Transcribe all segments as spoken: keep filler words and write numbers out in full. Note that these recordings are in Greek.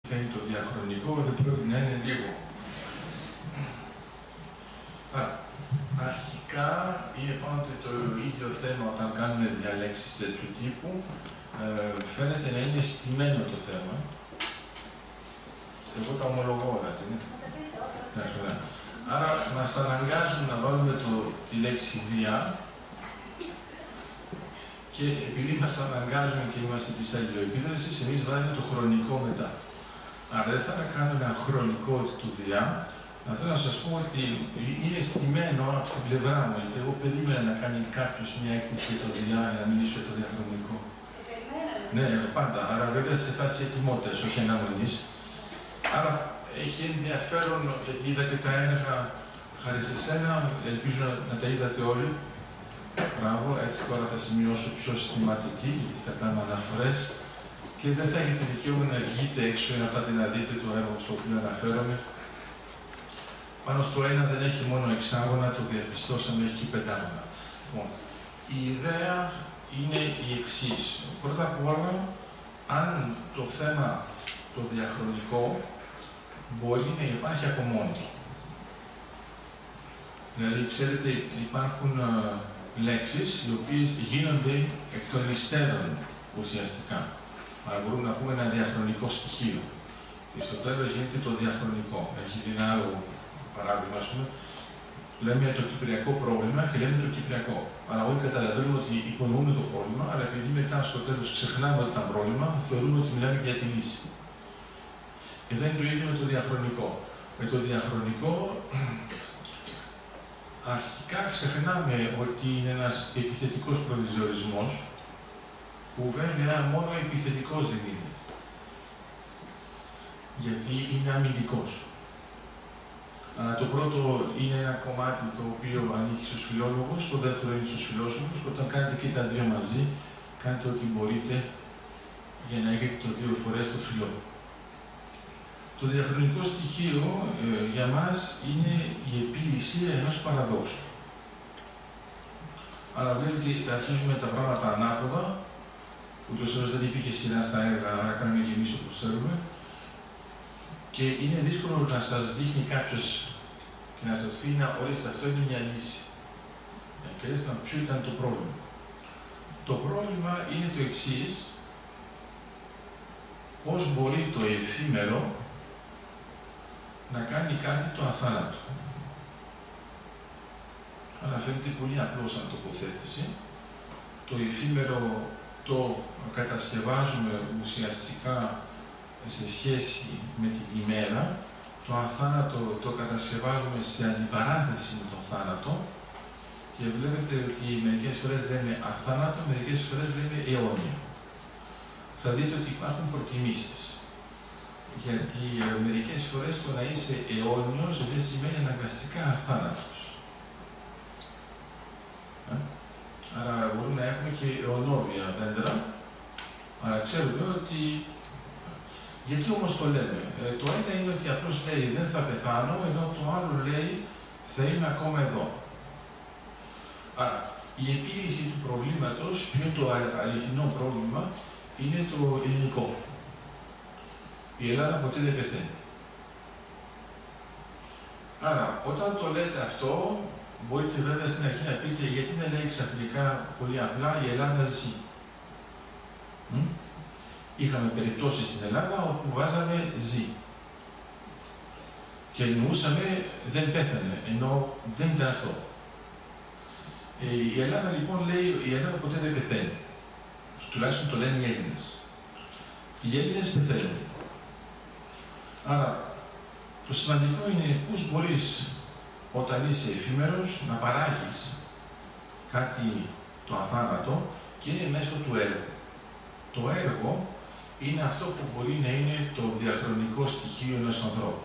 θέλει το διαχρονικό, δεν πρέπει να είναι λίγο. Α, αρχικά είναι πάντοτε το ίδιο θέμα όταν κάνουμε διαλέξεις τέτοιου τύπου. Ε, φαίνεται να είναι στημένο το θέμα. Εγώ τα ομολογώ όλα, έτσι είναι. Άρα μας αναγκάζουν να βάλουμε το, τη λέξη διά και επειδή μας αναγκάζουν και είμαστε της αλληλοεπίδρασης, εμείς βάλουμε το χρονικό μετά. Άρα δεν θα κάνω ένα χρονικό του διά, αλλά θέλω να σας πω ότι είναι στημένο από την πλευρά μου, γιατί εγώ περίμενα να κάνει κάποιος μια έκθεση για το διά, να μιλήσω για το διαχρονικό. Ναι, πάντα. Άρα βέβαια σε φάση ετοιμότητας, όχι αναμονής. Άρα έχει ενδιαφέρον, γιατί είδα και τα έργα χάρη σε σένα, ελπίζω να, να τα είδατε όλοι. Μπράβο, έτσι τώρα θα σημειώσω πιο συστηματική, γιατί θα κάνω αναφορές και δεν θα έχετε δικαίωμα να βγείτε έξω ή να πάτε να δείτε το έργο στο οποίο αναφέρομαι. Πάνω στο ένα δεν έχει μόνο εξάγωνα, το διαπιστώσαμε, έχει και πεντάγωνα. Λοιπόν, η ιδέα είναι η εξής. Πρώτα απ' όλα, αν το θέμα το διαχρονικό μπορεί να υπάρχει από μόνο. Δηλαδή, ξέρετε, υπάρχουν uh, λέξεις οι οποίες γίνονται εκ των υστέρων ουσιαστικά. Άρα μπορούμε να πούμε ένα διαχρονικό στοιχείο. Και στο τέλος γίνεται το διαχρονικό. Έχει ένα άλλο παράδειγμα, ας πούμε. Λέμε το κυπριακό πρόβλημα και λέμε το κυπριακό. Άρα όλοι καταλαβαίνουμε ότι υπονοούμε το πρόβλημα, αλλά επειδή μετά στο τέλος ξεχνάμε ότι ήταν πρόβλημα, θεωρούμε ότι μιλάμε για τη λύση. Εδώ είναι το ίδιο με το διαχρονικό. Με το διαχρονικό, αρχικά ξεχνάμε ότι είναι ένας επιθετικός προδιορισμός, που βέβαια μόνο επιθετικός δεν είναι. Γιατί είναι αμυντικός. Αλλά το πρώτο είναι ένα κομμάτι το οποίο ανήκει στους φιλόλογους, το δεύτερο είναι στους φιλόσοφους, και όταν κάνετε και τα δύο μαζί, κάνετε ό,τι μπορείτε για να έχετε το δύο φορές το φιλό. Το διαχρονικό στοιχείο ε, για μας είναι η επίλυση ενός παραδόξου. Αλλά βλέπετε ότι αρχίζουμε τα πράγματα ανάποδα, ούτως ώστε δεν υπήρχε σειρά στα έργα, άρα κάνουμε και εμείς όπως θέλουμε. Και είναι δύσκολο να σας δείχνει κάποιος και να σας πει να ορίστε, αυτό είναι μια λύση. Και λέτε ποιο ήταν το πρόβλημα. Το πρόβλημα είναι το εξής, πώς μπορεί το εφήμερο να κάνει κάτι το αθάνατο. Αναφέρεται πολύ απλώς σαν τοποθέτηση. Το εφήμερο το κατασκευάζουμε ουσιαστικά σε σχέση με την ημέρα, το αθάνατο το κατασκευάζουμε σε αντιπαράθεση με τον θάνατο και βλέπετε ότι μερικές φορές λέμε αθάνατο, μερικές φορές λέμε αιώνιο. Θα δείτε ότι υπάρχουν προτιμήσεις. Γιατί ε, μερικές φορές το να είσαι αιώνιος δεν σημαίνει αναγκαστικά αθάνατος. Ε? Άρα μπορούμε να έχουμε και αιωνόβια δέντρα, αλλά ξέρουμε ότι... Γιατί όμως το λέμε. Ε, το ένα είναι ότι απλώς λέει δεν θα πεθάνω, ενώ το άλλο λέει θα είμαι ακόμα εδώ. Άρα, η επίλυση του προβλήματος, ποιο είναι το αληθινό πρόβλημα, είναι το ελληνικό. Η Ελλάδα ποτέ δεν πεθαίνει. Άρα, όταν το λέτε αυτό, μπορείτε βέβαια στην αρχή να πείτε γιατί δεν λέει ξαφνικά πολύ απλά η Ελλάδα ζει. Μ? Είχαμε περιπτώσεις στην Ελλάδα όπου βάζαμε ζει. Και εννοούσαμε δεν πέθανε, ενώ δεν ήταν αυτό. Ε, η Ελλάδα λοιπόν λέει η Ελλάδα ποτέ δεν πεθαίνει. Τουλάχιστον το λένε οι Έλληνες. Οι Έλληνες πεθαίνουν. Άρα, το σημαντικό είναι πώς μπορείς όταν είσαι εφήμερος να παράγεις κάτι το αθάνατο και είναι μέσω του έργου. Το έργο είναι αυτό που μπορεί να είναι το διαχρονικό στοιχείο ενός ανθρώπου.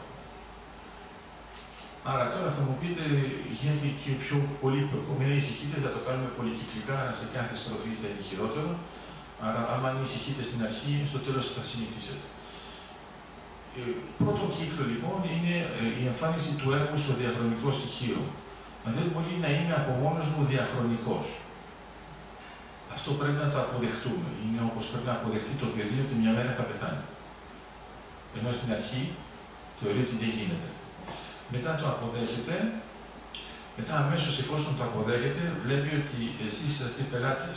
Άρα τώρα θα μου πείτε, γίνεται και πιο πολύπλοκο. Μην ανησυχείτε, θα το κάνουμε πολυκυκλικά, σε κάθε στροφή θα είναι χειρότερο. Άρα, άμα ανησυχείτε στην αρχή, στο τέλος θα συνηθίσετε. Ε, πρώτο κύκλο λοιπόν είναι ε, η εμφάνιση του έργου στο διαχρονικό στοιχείο. Μα δεν μπορεί να είμαι από μόνος μου διαχρονικός. Αυτό πρέπει να το αποδεχτούμε. Είναι όπως πρέπει να αποδεχτεί το παιδί ότι μια μέρα θα πεθάνει. ενώ στην αρχή θεωρεί ότι δεν γίνεται. Μετά το αποδέχεται, μετά αμέσως εφόσον το αποδέχεται, βλέπει ότι εσείς είσαστε πελάτες.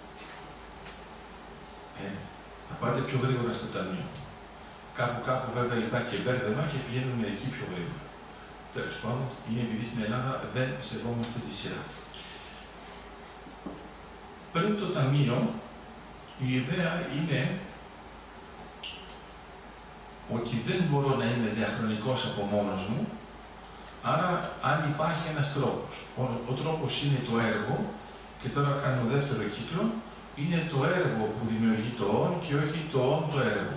Ε, θα πάτε πιο γρήγορα στο ταμείο. Κάπου κάπου βέβαια υπάρχει και μπέρδεμα και πηγαίνουν μερικοί πιο γρήγορα. Τέλος πάντων, είναι επειδή στην Ελλάδα δεν σεβόμαστε τη σειρά. Πριν το ταμείο, η ιδέα είναι ότι δεν μπορώ να είμαι διαχρονικός από μόνος μου, άρα αν υπάρχει ένας τρόπος. Ο, ο τρόπος είναι το έργο, και τώρα κάνω δεύτερο κύκλο, είναι το έργο που δημιουργεί το «ον» και όχι το «ον» το έργο.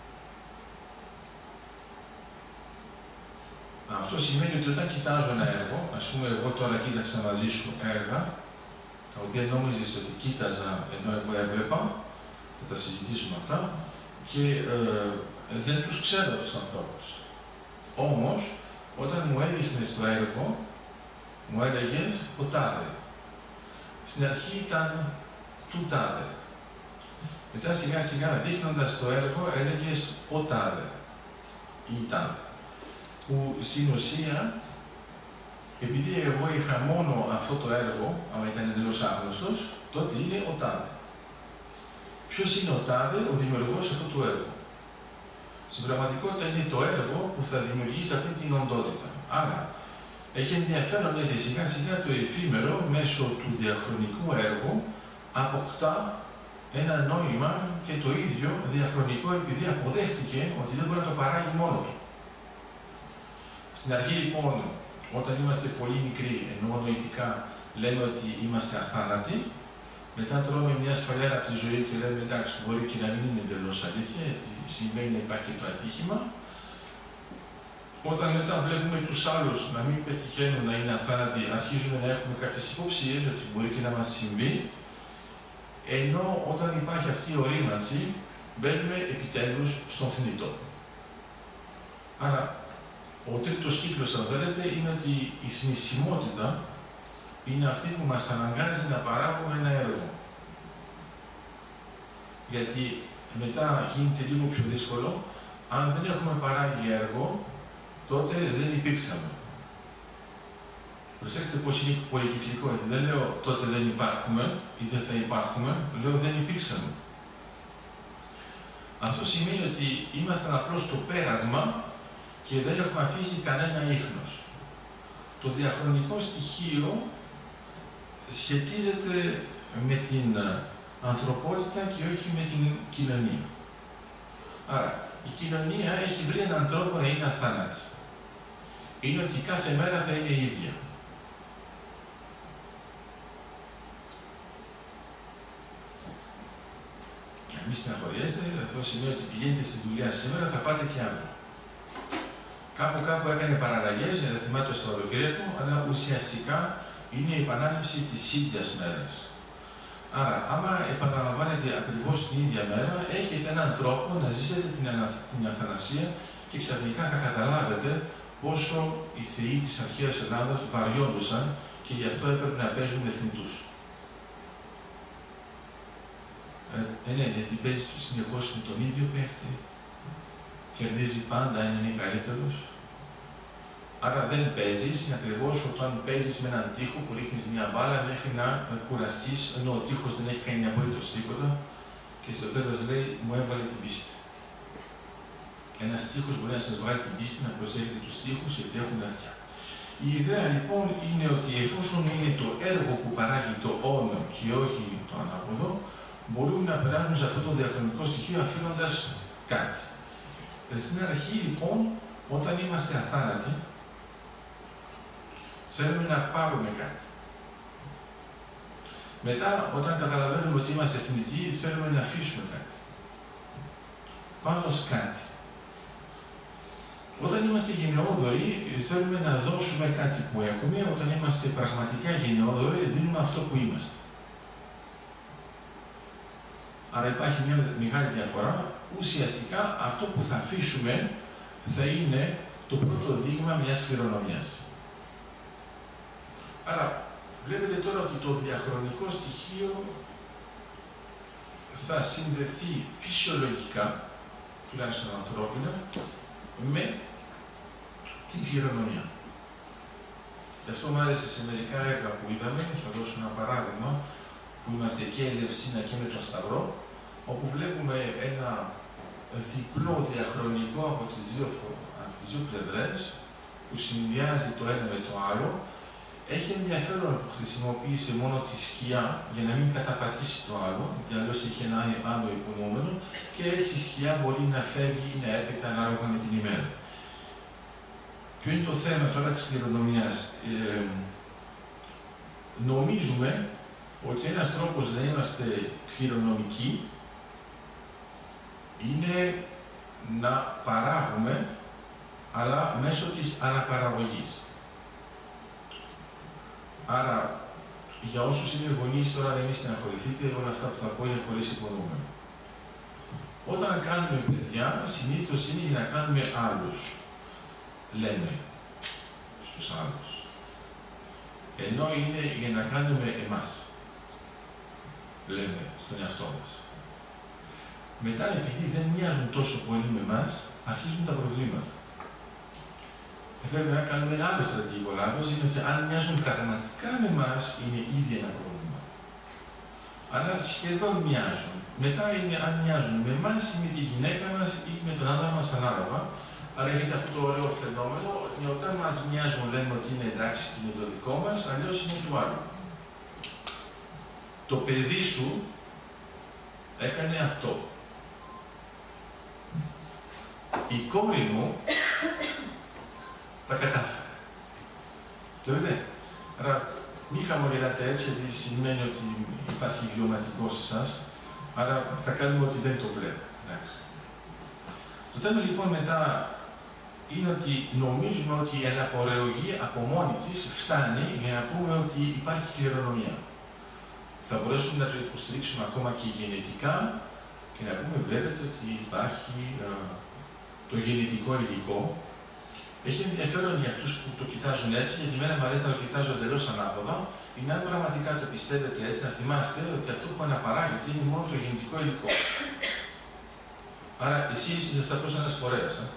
Αυτό σημαίνει ότι όταν κοιτάζω ένα έργο, ας πούμε εγώ τώρα κοίταξα μαζί σου έργα, τα οποία νόμιζες ότι κοίταζα ενώ εγώ έβλεπα, θα τα συζητήσουμε αυτά, και ε, δεν τους ξέρω τους ανθρώπους. Όμως, όταν μου έδειχνες το έργο, μου έλεγες ο τάδε. Στην αρχή ήταν του τάδε. Μετά σιγά σιγά δείχνοντας το έργο έλεγες ο τάδε ή τάδε. Που στην ουσία, επειδή εγώ είχα μόνο αυτό το έργο, άμα ήταν εντελώς άγνωστος, τότε είναι ο τάδε. Ποιος είναι ο τάδε, ο δημιουργός αυτού του έργου. Στην πραγματικότητα είναι το έργο που θα δημιουργήσει αυτή την οντότητα. Άρα, έχει ενδιαφέρον γιατί σιγά σιγά το εφήμερο μέσω του διαχρονικού έργου αποκτά ένα νόημα και το ίδιο διαχρονικό επειδή αποδέχτηκε ότι δεν μπορεί να το παράγει μόνο του. Στην αρχή λοιπόν, όταν είμαστε πολύ μικροί, ενώ νοητικά λέμε ότι είμαστε αθάνατοι, μετά τρώμε μια σφαλιάρα από τη ζωή και λέμε εντάξει, μπορεί και να μην είναι εντελώς αλήθεια, γιατί συμβαίνει να υπάρχει και το ατύχημα. Όταν μετά βλέπουμε τους άλλους να μην πετυχαίνουν να είναι αθάνατοι, αρχίζουμε να έχουμε κάποιες υποψίες ότι μπορεί και να μας συμβεί, ενώ όταν υπάρχει αυτή η ορίμανση, μπαίνουμε επιτέλους στον θνητό. Άρα, ο τρίτος κύκλος, αν θέλετε, είναι ότι η θνησιμότητα είναι αυτή που μας αναγκάζει να παράγουμε ένα έργο. Γιατί μετά γίνεται λίγο πιο δύσκολο, αν δεν έχουμε παράγει έργο, τότε δεν υπήρξαμε. Προσέξτε πώς είναι πολυκυκλικό, γιατί δεν λέω τότε δεν υπάρχουμε ή δεν θα υπάρχουμε, λέω δεν υπήρξαμε. Αυτό σημαίνει ότι ήμασταν απλώς στο πέρασμα και δεν έχουμε αφήσει κανένα ίχνος. Το διαχρονικό στοιχείο σχετίζεται με την ανθρωπότητα και όχι με την κοινωνία. Άρα, η κοινωνία έχει βρει έναν τρόπο να είναι αθάνατη. Είναι ότι κάθε μέρα θα είναι η ίδια. Μη στεναχωριέστε, αυτό σημαίνει ότι πηγαίνετε στη δουλειά σήμερα, θα πάτε και αύριο. Κάπου κάπου έκανε παραλλαγές, για να θυμάται το Σαββατοκύριακο, αλλά ουσιαστικά είναι η επανάληψη της ίδιας μέρας. Άρα, άμα επαναλαμβάνετε ακριβώς την ίδια μέρα, έχετε έναν τρόπο να ζήσετε την, ανα... την αθανασία και ξαφνικά θα καταλάβετε πόσο οι θεοί της αρχαίας Ελλάδας βαριόντουσαν και γι' αυτό έπρεπε να παίζουν με θνητούς. Ε, ναι, γιατί παίζει συνεχώς με τον ίδιο παίχτη, κερδίζει πάντα, είναι καλύτερος. Άρα δεν παίζεις, είναι ακριβώς όταν παίζεις με έναν τοίχο που ρίχνεις μια μπάλα μέχρι να κουραστείς, ενώ ο τοίχος δεν έχει κάνει απολύτως τίποτα και στο τέλος λέει, μου έβαλε την πίστη. Ένας τοίχος μπορεί να σας βγάλει την πίστη, να προσέχετε τους τοίχους γιατί έχουν αυτιά. Η ιδέα λοιπόν είναι ότι εφόσον είναι το έργο που παράγει το όνο και όχι το ανάποδο, μπορούμε να περάσουμε σε αυτό το διαχρονικό στοιχείο αφήνοντας κάτι. Στην αρχή λοιπόν, όταν είμαστε αθάνατοι, θέλουμε να πάρουμε κάτι. Μετά, όταν καταλαβαίνουμε ότι είμαστε θνητοί, θέλουμε να αφήσουμε κάτι. Πάνω σε κάτι. Όταν είμαστε γενναιόδοροι, θέλουμε να δώσουμε κάτι που έχουμε. Όταν είμαστε πραγματικά γενναιόδοροι, δίνουμε αυτό που είμαστε. Άρα υπάρχει μια μεγάλη διαφορά. Ουσιαστικά, αυτό που θα αφήσουμε θα είναι το πρώτο δείγμα μιας κληρονομιάς. Άρα, βλέπετε τώρα ότι το διαχρονικό στοιχείο θα συνδεθεί φυσιολογικά τουλάχιστον ανθρώπινα, με την κληρονομιά. Γι' αυτό μου άρεσε σε μερικά έργα που είδαμε, θα δώσω ένα παράδειγμα, που είμαστε και η Ελευσίνα και με τον Σταυρό, όπου βλέπουμε ένα διπλό διαχρονικό από τις δύο, από τις δύο πλευρές, που συνδυάζει το ένα με το άλλο. Έχει ενδιαφέρον που χρησιμοποίησε μόνο τη σκιά για να μην καταπατήσει το άλλο, γιατί αλλιώς έχει ένα άλλο υπονοούμενο, και έτσι η σκιά μπορεί να φεύγει ή να έρχεται ανάλογα με την ημέρα. Ποιο είναι το θέμα τώρα της κληρονομιάς? Ε, νομίζουμε ότι ένας τρόπος να είμαστε κληρονομικοί είναι να παράγουμε, αλλά μέσω της αναπαραγωγής. Άρα, για όσους είναι γονείς τώρα να μην στεναχωρηθείτε, όλα αυτά που θα πω είναι χωρίς υπονοούμενο. Όταν κάνουμε παιδιά, συνήθως είναι για να κάνουμε άλλους. Λέμε στους άλλους. Ενώ είναι για να κάνουμε εμάς. Λέμε στον εαυτό μας. Μετά, επειδή δεν μοιάζουν τόσο πολύ με εμάς, αρχίζουν τα προβλήματα. Βέβαια, κάνουμε ένα άλλο στρατηγικό λάθος, είναι ότι αν μοιάζουν πραγματικά με εμάς, είναι ήδη ένα πρόβλημα. Αλλά σχεδόν μοιάζουν. Μετά είναι αν μοιάζουν με εμάς ή με τη γυναίκα μας ή με τον άντρα μας ανάλογα. Άρα έχετε αυτό το ωραίο φαινόμενο ότι όταν μας μοιάζουν λέμε ότι είναι εντάξει και είναι το δικό μας, αλλιώς είναι του άλλου. Το παιδί σου έκανε αυτό. Η κόρη μου τα κατάφερε. Το είδε. Άρα μην χαμογελάτε έτσι, γιατί σημαίνει ότι υπάρχει βιωματικό σε εσάς. Άρα θα κάνουμε ότι δεν το βλέπω. Εντάξει. Το θέμα λοιπόν μετά είναι ότι νομίζουμε ότι η αναπαραγωγή από μόνη της φτάνει για να πούμε ότι υπάρχει κληρονομιά. Θα μπορέσουμε να το υποστηρίξουμε ακόμα και γενετικά και να πούμε βλέπετε ότι υπάρχει α, το γενετικό υλικό. Έχει ενδιαφέρον για αυτούς που το κοιτάζουν έτσι, γιατί εμένα μου αρέσει να το κοιτάζω εντελώς ανάποδα, είναι αν πραγματικά το πιστεύετε έτσι, να θυμάστε ότι αυτό που αναπαράγεται είναι μόνο το γενετικό υλικό. Άρα εσείς είσαστε απλώς ένας φορέας. Ε?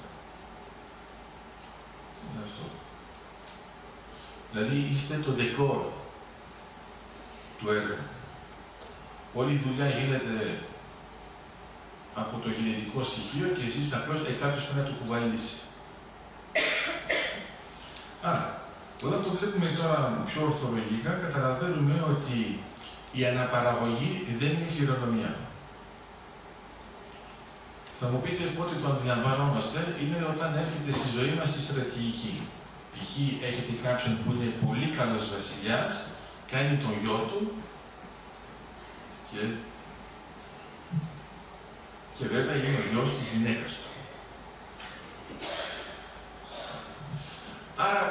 Είναι αυτό. Δηλαδή είστε το decor του έργου. Όλη η δουλειά γίνεται από το γενετικό στοιχείο και εσείς απλώς ε, κάποιος πρέπει να το κουβαλήσει. Άρα, όταν το βλέπουμε τώρα πιο ορθολογικά, καταλαβαίνουμε ότι η αναπαραγωγή δεν είναι κληρονομιά. Θα μου πείτε πότε το αντιλαμβανόμαστε, είναι όταν έρχεται στη ζωή μας η στρατηγική. Π.χ. έχετε κάποιον που είναι πολύ καλός βασιλιάς, κάνει τον γιο του και, και βέβαια είναι ο γιος της γυναίκας του. Άρα,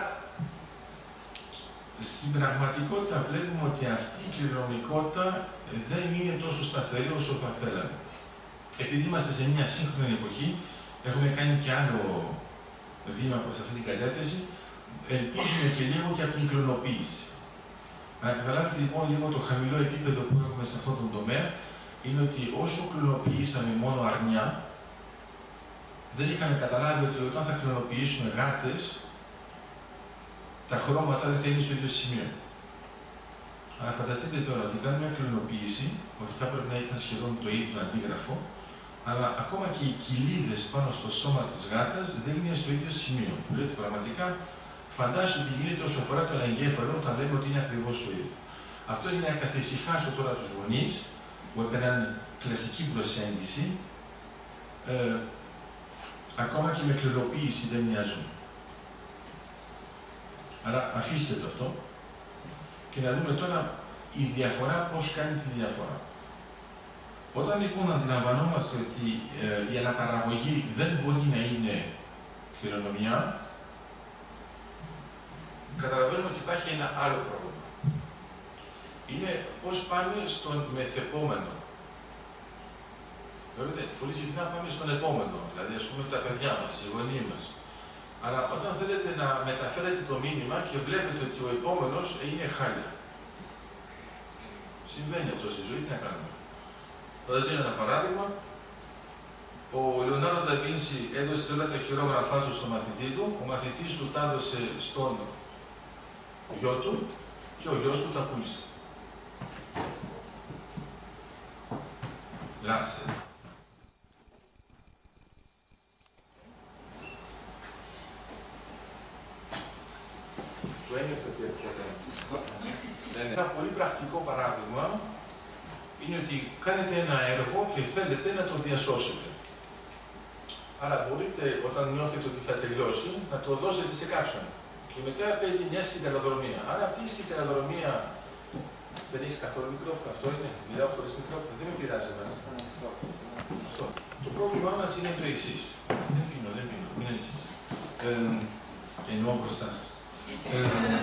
στην πραγματικότητα βλέπουμε ότι αυτή η κληρονομικότητα δεν είναι τόσο σταθερή όσο θα θέλαμε. Επειδή είμαστε σε μια σύγχρονη εποχή, έχουμε κάνει και άλλο βήμα προς αυτή την κατεύθυνση, ελπίζουμε και λίγο και από την κλωνοποίηση. Να καταλάβετε λοιπόν λίγο το χαμηλό επίπεδο που έχουμε σε αυτόν τον τομέα, είναι ότι όσο κλωνοποιήσαμε μόνο αρνιά, δεν είχαμε καταλάβει ότι όταν θα κλωνοποιήσουμε γάτες, τα χρώματα δεν θα είναι στο ίδιο σημείο. Αλλά φανταστείτε τώρα ότι κάνουμε μια κλωνοποίηση, ότι θα πρέπει να ήταν σχεδόν το ίδιο αντίγραφο, αλλά ακόμα και οι κοιλίδες πάνω στο σώμα της γάτας δεν είναι στο ίδιο σημείο. Που λέτε πραγματικά, φαντάσου τι γίνεται όσο αφορά τον εγκέφαλο όταν λέμε ότι είναι ακριβώς το ίδιο. Αυτό είναι να καθησυχάσω τώρα τους γονείς που έκαναν κλασική προσέγγιση, ε, ακόμα και με κλωνοποίηση δεν μοιάζουν. Άρα αφήστε το αυτό και να δούμε τώρα η διαφορά πώς κάνει τη διαφορά. Όταν λοιπόν αντιλαμβανόμαστε ότι ε, η αναπαραγωγή δεν μπορεί να είναι κληρονομιά, καταλαβαίνουμε ότι υπάρχει ένα άλλο πρόβλημα. Είναι πώς πάμε στον μεθεπόμενο. Βλέπετε, πολύ συχνά πάμε στον επόμενο, δηλαδή ας πούμε τα παιδιά μας, οι γονείς μας. Αλλά όταν θέλετε να μεταφέρετε το μήνυμα και βλέπετε ότι ο επόμενος είναι χάλια. Συμβαίνει αυτό στη ζωή, τι να κάνουμε. Θα σας δίνω ένα παράδειγμα. ο Λεωνάρντο ντα Βίντσι έδωσε όλα τα χειρόγραφά του στον μαθητή του, ο μαθητής του τα έδωσε στον γιο του και ο γιος του τα πούλησε. Λάσε. Το ένιωθε ότι έρχεται. Ένα πολύ πρακτικό παράδειγμα είναι ότι κάνετε ένα έργο και θέλετε να το διασώσετε. Άρα μπορείτε, όταν νιώθετε ότι θα τελειώσει, να το δώσετε σε κάποιον. Και μετά παίζει μια σκυτεροδρομία. Άρα αυτή η σκυτεροδρομία δεν έχει καθόλου μικρόφωνο. Αυτό είναι. Μιλάω χωρίς μικρόφωνο. Δεν με πειράζει εμένα. Αυτό. Το πρόβλημά μας είναι το εξής. Δεν πίνω, δεν πίνω. Μην ανησυχείς. Ε, εννοώ μπροστά σας. Ε,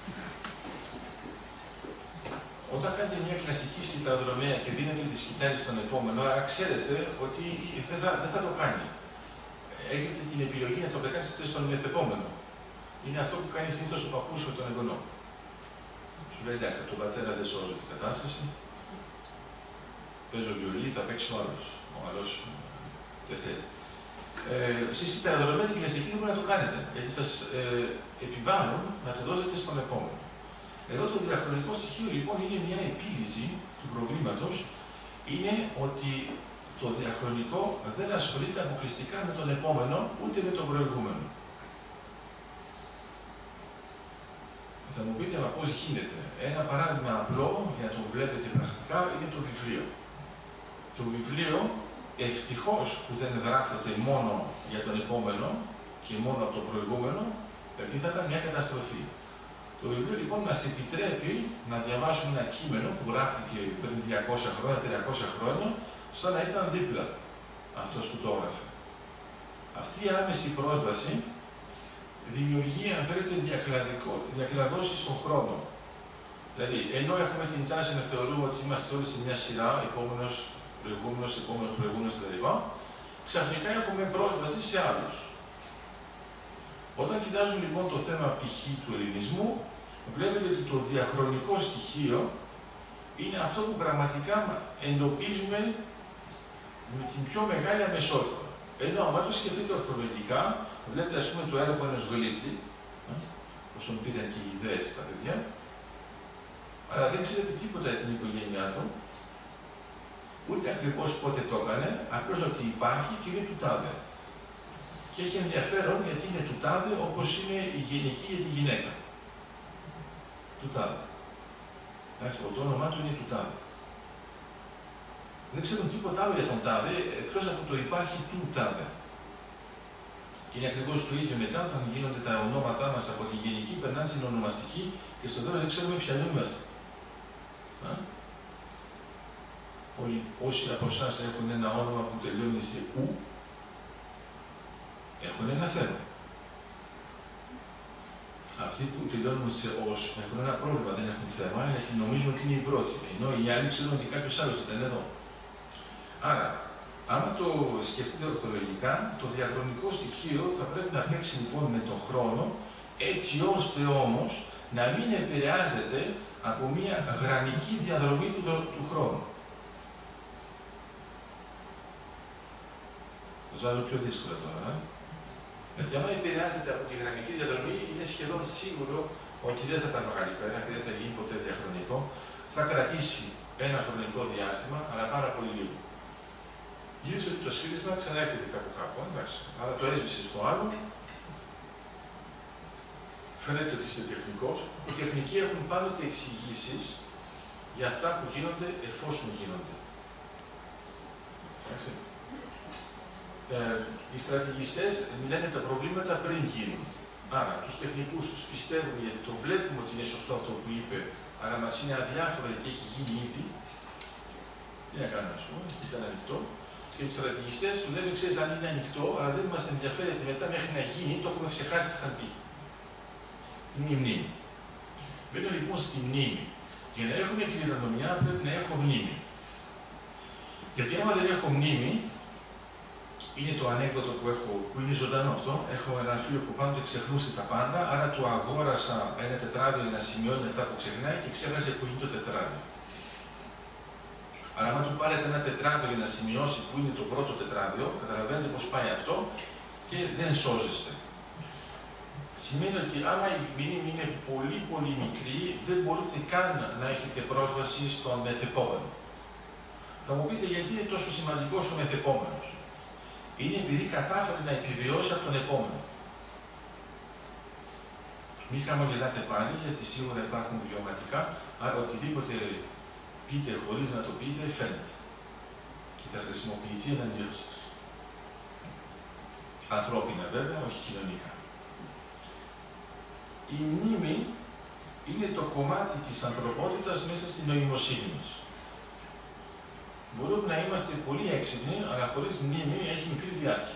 Όταν κάνετε μια κλασική σκηταδρομία και δίνετε τη σκητάλη στον επόμενο, άρα ξέρετε ότι δεν θα, δεν θα το κάνει. Έχετε την επιλογή να το πετάξετε στον μεθεπόμενο. Είναι αυτό που κάνει συνήθως ο παππούς με τον εγγονό. Σου λέει, εντάξει, τον πατέρα δεν σώζει την κατάσταση. Παίζω βιολί, θα παίξει ο άλλος. Ο άλλος δεν θέλει. Ε, στη σκηταδρομία την κλασική δεν μπορείτε να το κάνετε, γιατί σας ε, επιβάλλουν να το δώσετε στον επόμενο. Εδώ το διαχρονικό στοιχείο λοιπόν είναι μια επίλυση του προβλήματος, είναι ότι το διαχρονικό δεν ασχολείται αποκλειστικά με τον επόμενο, ούτε με τον προηγούμενο. Θα μου πείτε, μα πώς γίνεται. Ένα παράδειγμα απλό, για να το βλέπετε πρακτικά, είναι το βιβλίο. Το βιβλίο, ευτυχώς που δεν γράφεται μόνο για τον επόμενο και μόνο από τον προηγούμενο, γιατί θα ήταν μια καταστροφή. Το βιβλίο λοιπόν μας επιτρέπει να διαβάσουμε ένα κείμενο που γράφτηκε πριν διακόσια χρόνια, τριακόσια χρόνια, σαν να ήταν δίπλα αυτός που το έγραφε. Αυτή η άμεση πρόσβαση δημιουργεί, αν θέλετε, διακλαδώσεις στον χρόνο. Δηλαδή, ενώ έχουμε την τάση να θεωρούμε ότι είμαστε όλοι σε μια σειρά, επόμενος, προηγούμενος, επόμενος, προηγούμενος κτλ., ξαφνικά έχουμε πρόσβαση σε άλλους. Όταν κοιτάζουμε λοιπόν το θέμα π.χ. του ελληνισμού, βλέπετε ότι το διαχρονικό στοιχείο είναι αυτό που πραγματικά εντοπίζουμε με την πιο μεγάλη αμεσότητα. Ενώ, αν το σκεφτείτε ορθολογικά, βλέπετε ας πούμε το έργο ενός γλύπτη, όσον πήραν και οι ιδέες τα παιδιά, αλλά δεν ξέρετε τίποτα για την οικογένειά του, ούτε ακριβώς πότε το έκανε, απλώς ότι υπάρχει και είναι του τάδε. Και έχει ενδιαφέρον γιατί είναι του τάδε όπως είναι η γενική για τη γυναίκα. Του τάδε. Εντάξει, το όνομά του είναι του τάδε. Δεν ξέρουν τίποτα άλλο για τον τάδε, εκτός από το υπάρχει του τάδε. Και είναι ακριβώς το ίδιο μετά όταν γίνονται τα ονόματά μας από τη γενική, περνάνε στην ονομαστική και στο τέλος δεν ξέρουμε ποιανού είμαστε. Όλοι, όσοι από εσάς έχουν ένα όνομα που τελειώνει σε ου, έχουν ένα θέμα. Αυτοί που τελειώνουν σε ως έχουν ένα πρόβλημα, δεν έχουν θέμα, γιατί νομίζουν ότι είναι οι πρώτοι. Ενώ οι άλλοι ξέρουν ότι κάποιος άλλος ήταν εδώ. Άρα, άμα το σκεφτείτε ορθολογικά, το διαχρονικό στοιχείο θα πρέπει να παίξει λοιπόν με τον χρόνο, έτσι ώστε όμως να μην επηρεάζεται από μια γραμμική διαδρομή του, του χρόνου. Θα σας βάζω πιο δύσκολα τώρα. Ε? Γιατί άμα επηρεάζεται από τη γραμμική διαδρομή, είναι σχεδόν σίγουρο ότι δεν θα τα βγάλει πέρα και δεν θα γίνει ποτέ διαχρονικό. Θα κρατήσει ένα χρονικό διάστημα, αλλά πάρα πολύ λίγο. Γύρισε το σφύρισμα, ξανά έρχεται κάπου κάπου, εντάξει. Αλλά το έσβησε στο άλλο. Φαίνεται ότι είσαι τεχνικός. Οι τεχνικοί έχουν πάντοτε εξηγήσεις για αυτά που γίνονται εφόσον γίνονται. Εντάξει. Ε, οι στρατηγιστές μιλάνε τα προβλήματα πριν γίνουν. Άρα, τους τεχνικούς τους πιστεύουν γιατί το βλέπουμε ότι είναι σωστό αυτό που είπε, αλλά μας είναι αδιάφορο γιατί έχει γίνει ήδη. Τι να κάνουμε, ας πούμε, ήταν ανοιχτό. Και τους στρατηγιστές του λένε, ξέρεις, αν είναι ανοιχτό, αλλά δεν μας ενδιαφέρει ότι μετά μέχρι να γίνει, το έχουμε ξεχάσει τι είχαν πει. Είναι η μνήμη. Μπαίνω λοιπόν στη μνήμη. Για να έχουμε κληρονομιά πρέπει να έχω μνήμη. Γιατί άμα δεν έχω μνήμη, είναι το ανέκδοτο που έχω, που είναι ζωντανό αυτό. Έχω ένα φίλο που πάντοτε ξεχνούσε τα πάντα, άρα του αγόρασα ένα τετράδιο για να σημειώνει αυτά που ξεχνάει και ξέχασε που είναι το τετράδιο. Αλλά αν του πάρετε ένα τετράδιο για να σημειώσει που είναι το πρώτο τετράδιο, καταλαβαίνετε πώς πάει αυτό και δεν σώζεστε. Σημαίνει ότι άμα η μνήμη είναι πολύ πολύ μικρή, δεν μπορείτε καν να έχετε πρόσβαση στον μεθεπόμενο. Θα μου πείτε γιατί είναι τόσο σημαντικός ο μεθεπόμενος. Είναι επειδή κατάφερε να επιβιώσει από τον επόμενο. Μη χαμογελάτε πάλι, γιατί σίγουρα υπάρχουν βιωματικά, άρα οτιδήποτε πείτε χωρίς να το πείτε, φαίνεται. Και θα χρησιμοποιηθεί εναντίον σας. Ανθρώπινα βέβαια, όχι κοινωνικά. Η μνήμη είναι το κομμάτι της ανθρωπότητας μέσα στην νοημοσύνη μας. Μπορούμε να είμαστε πολύ έξυπνοι, αλλά χωρίς μνήμη έχει μικρή διάρκεια.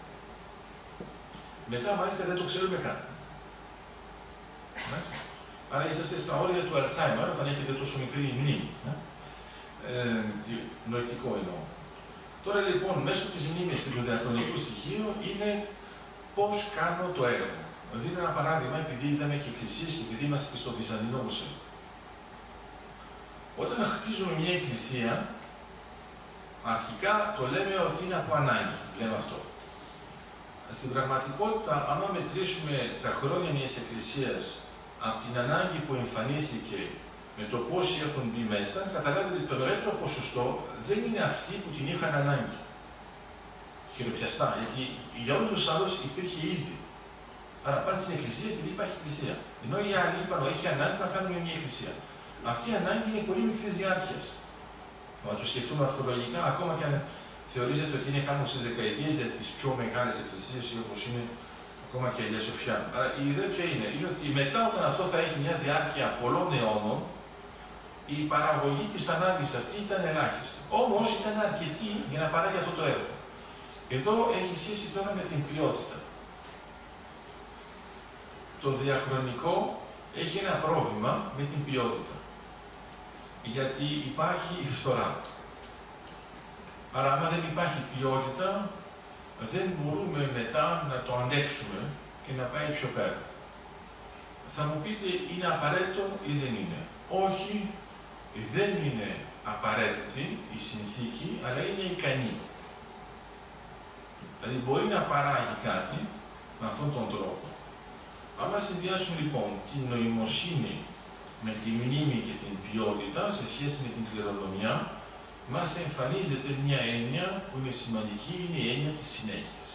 Μετά, μάλιστα, δεν το ξέρουμε καν. Άρα είσαστε στα όρια του Αλσάιμερ, όταν έχετε τόσο μικρή μνήμη. Ε, νοητικό εννοώ. Τώρα λοιπόν, μέσω της μνήμης και του διαχρονικού στοιχείου είναι πώς κάνω το έργο. Δίνω ένα παράδειγμα, επειδή είδαμε και εκκλησίες και επειδή είμαστε και στο Βυζαντινό Μουσείο. Όταν χτίζουμε μια εκκλησία, αρχικά το λέμε ότι είναι από ανάγκη, λέμε αυτό. Στην πραγματικότητα, άμα μετρήσουμε τα χρόνια μιας εκκλησίας από την ανάγκη που εμφανίστηκε με το πόσοι έχουν μπει μέσα, καταλάβετε ότι το μεγαλύτερο ποσοστό δεν είναι αυτοί που την είχαν ανάγκη. Χειροπιαστά, γιατί για όλους τους άλλους υπήρχε ήδη. Άρα πάνε στην εκκλησία επειδή υπάρχει εκκλησία. Ενώ οι άλλοι είπαν ότι έχει ανάγκη να κάνουμε μια εκκλησία. Αυτή η ανάγκη είναι πολύ μικρή διάρκεια. Να το σκεφτούμε αρθολογικά, ακόμα και αν θεωρίζετε ότι είναι κάπου στις δεκαετίες για τις πιο μεγάλες εκκλησίες, όπως είναι ακόμα και η Αγία Σοφιά. Αλλά η ιδέα ποια είναι, είναι ότι μετά όταν αυτό θα έχει μια διάρκεια πολλών αιώνων, η παραγωγή της ανάγκης αυτή ήταν ελάχιστη. Όμως ήταν αρκετή για να παράγει αυτό το έργο. Εδώ έχει σχέση τώρα με την ποιότητα. Το διαχρονικό έχει ένα πρόβλημα με την ποιότητα. Γιατί υπάρχει η φθορά. Άρα, άμα δεν υπάρχει ποιότητα, δεν μπορούμε μετά να το αντέξουμε και να πάει πιο πέρα. Θα μου πείτε, είναι απαραίτητο ή δεν είναι. Όχι, δεν είναι απαραίτητη η συνθήκη, αλλά είναι ικανή. Δηλαδή, μπορεί να παράγει κάτι με αυτόν τον τρόπο. Άμα συνδυάσουμε λοιπόν την νοημοσύνη με τη μνήμη και την ποιότητα σε σχέση με την κληρονομιά, μας εμφανίζεται μια έννοια που είναι σημαντική, είναι η έννοια της συνέχειας.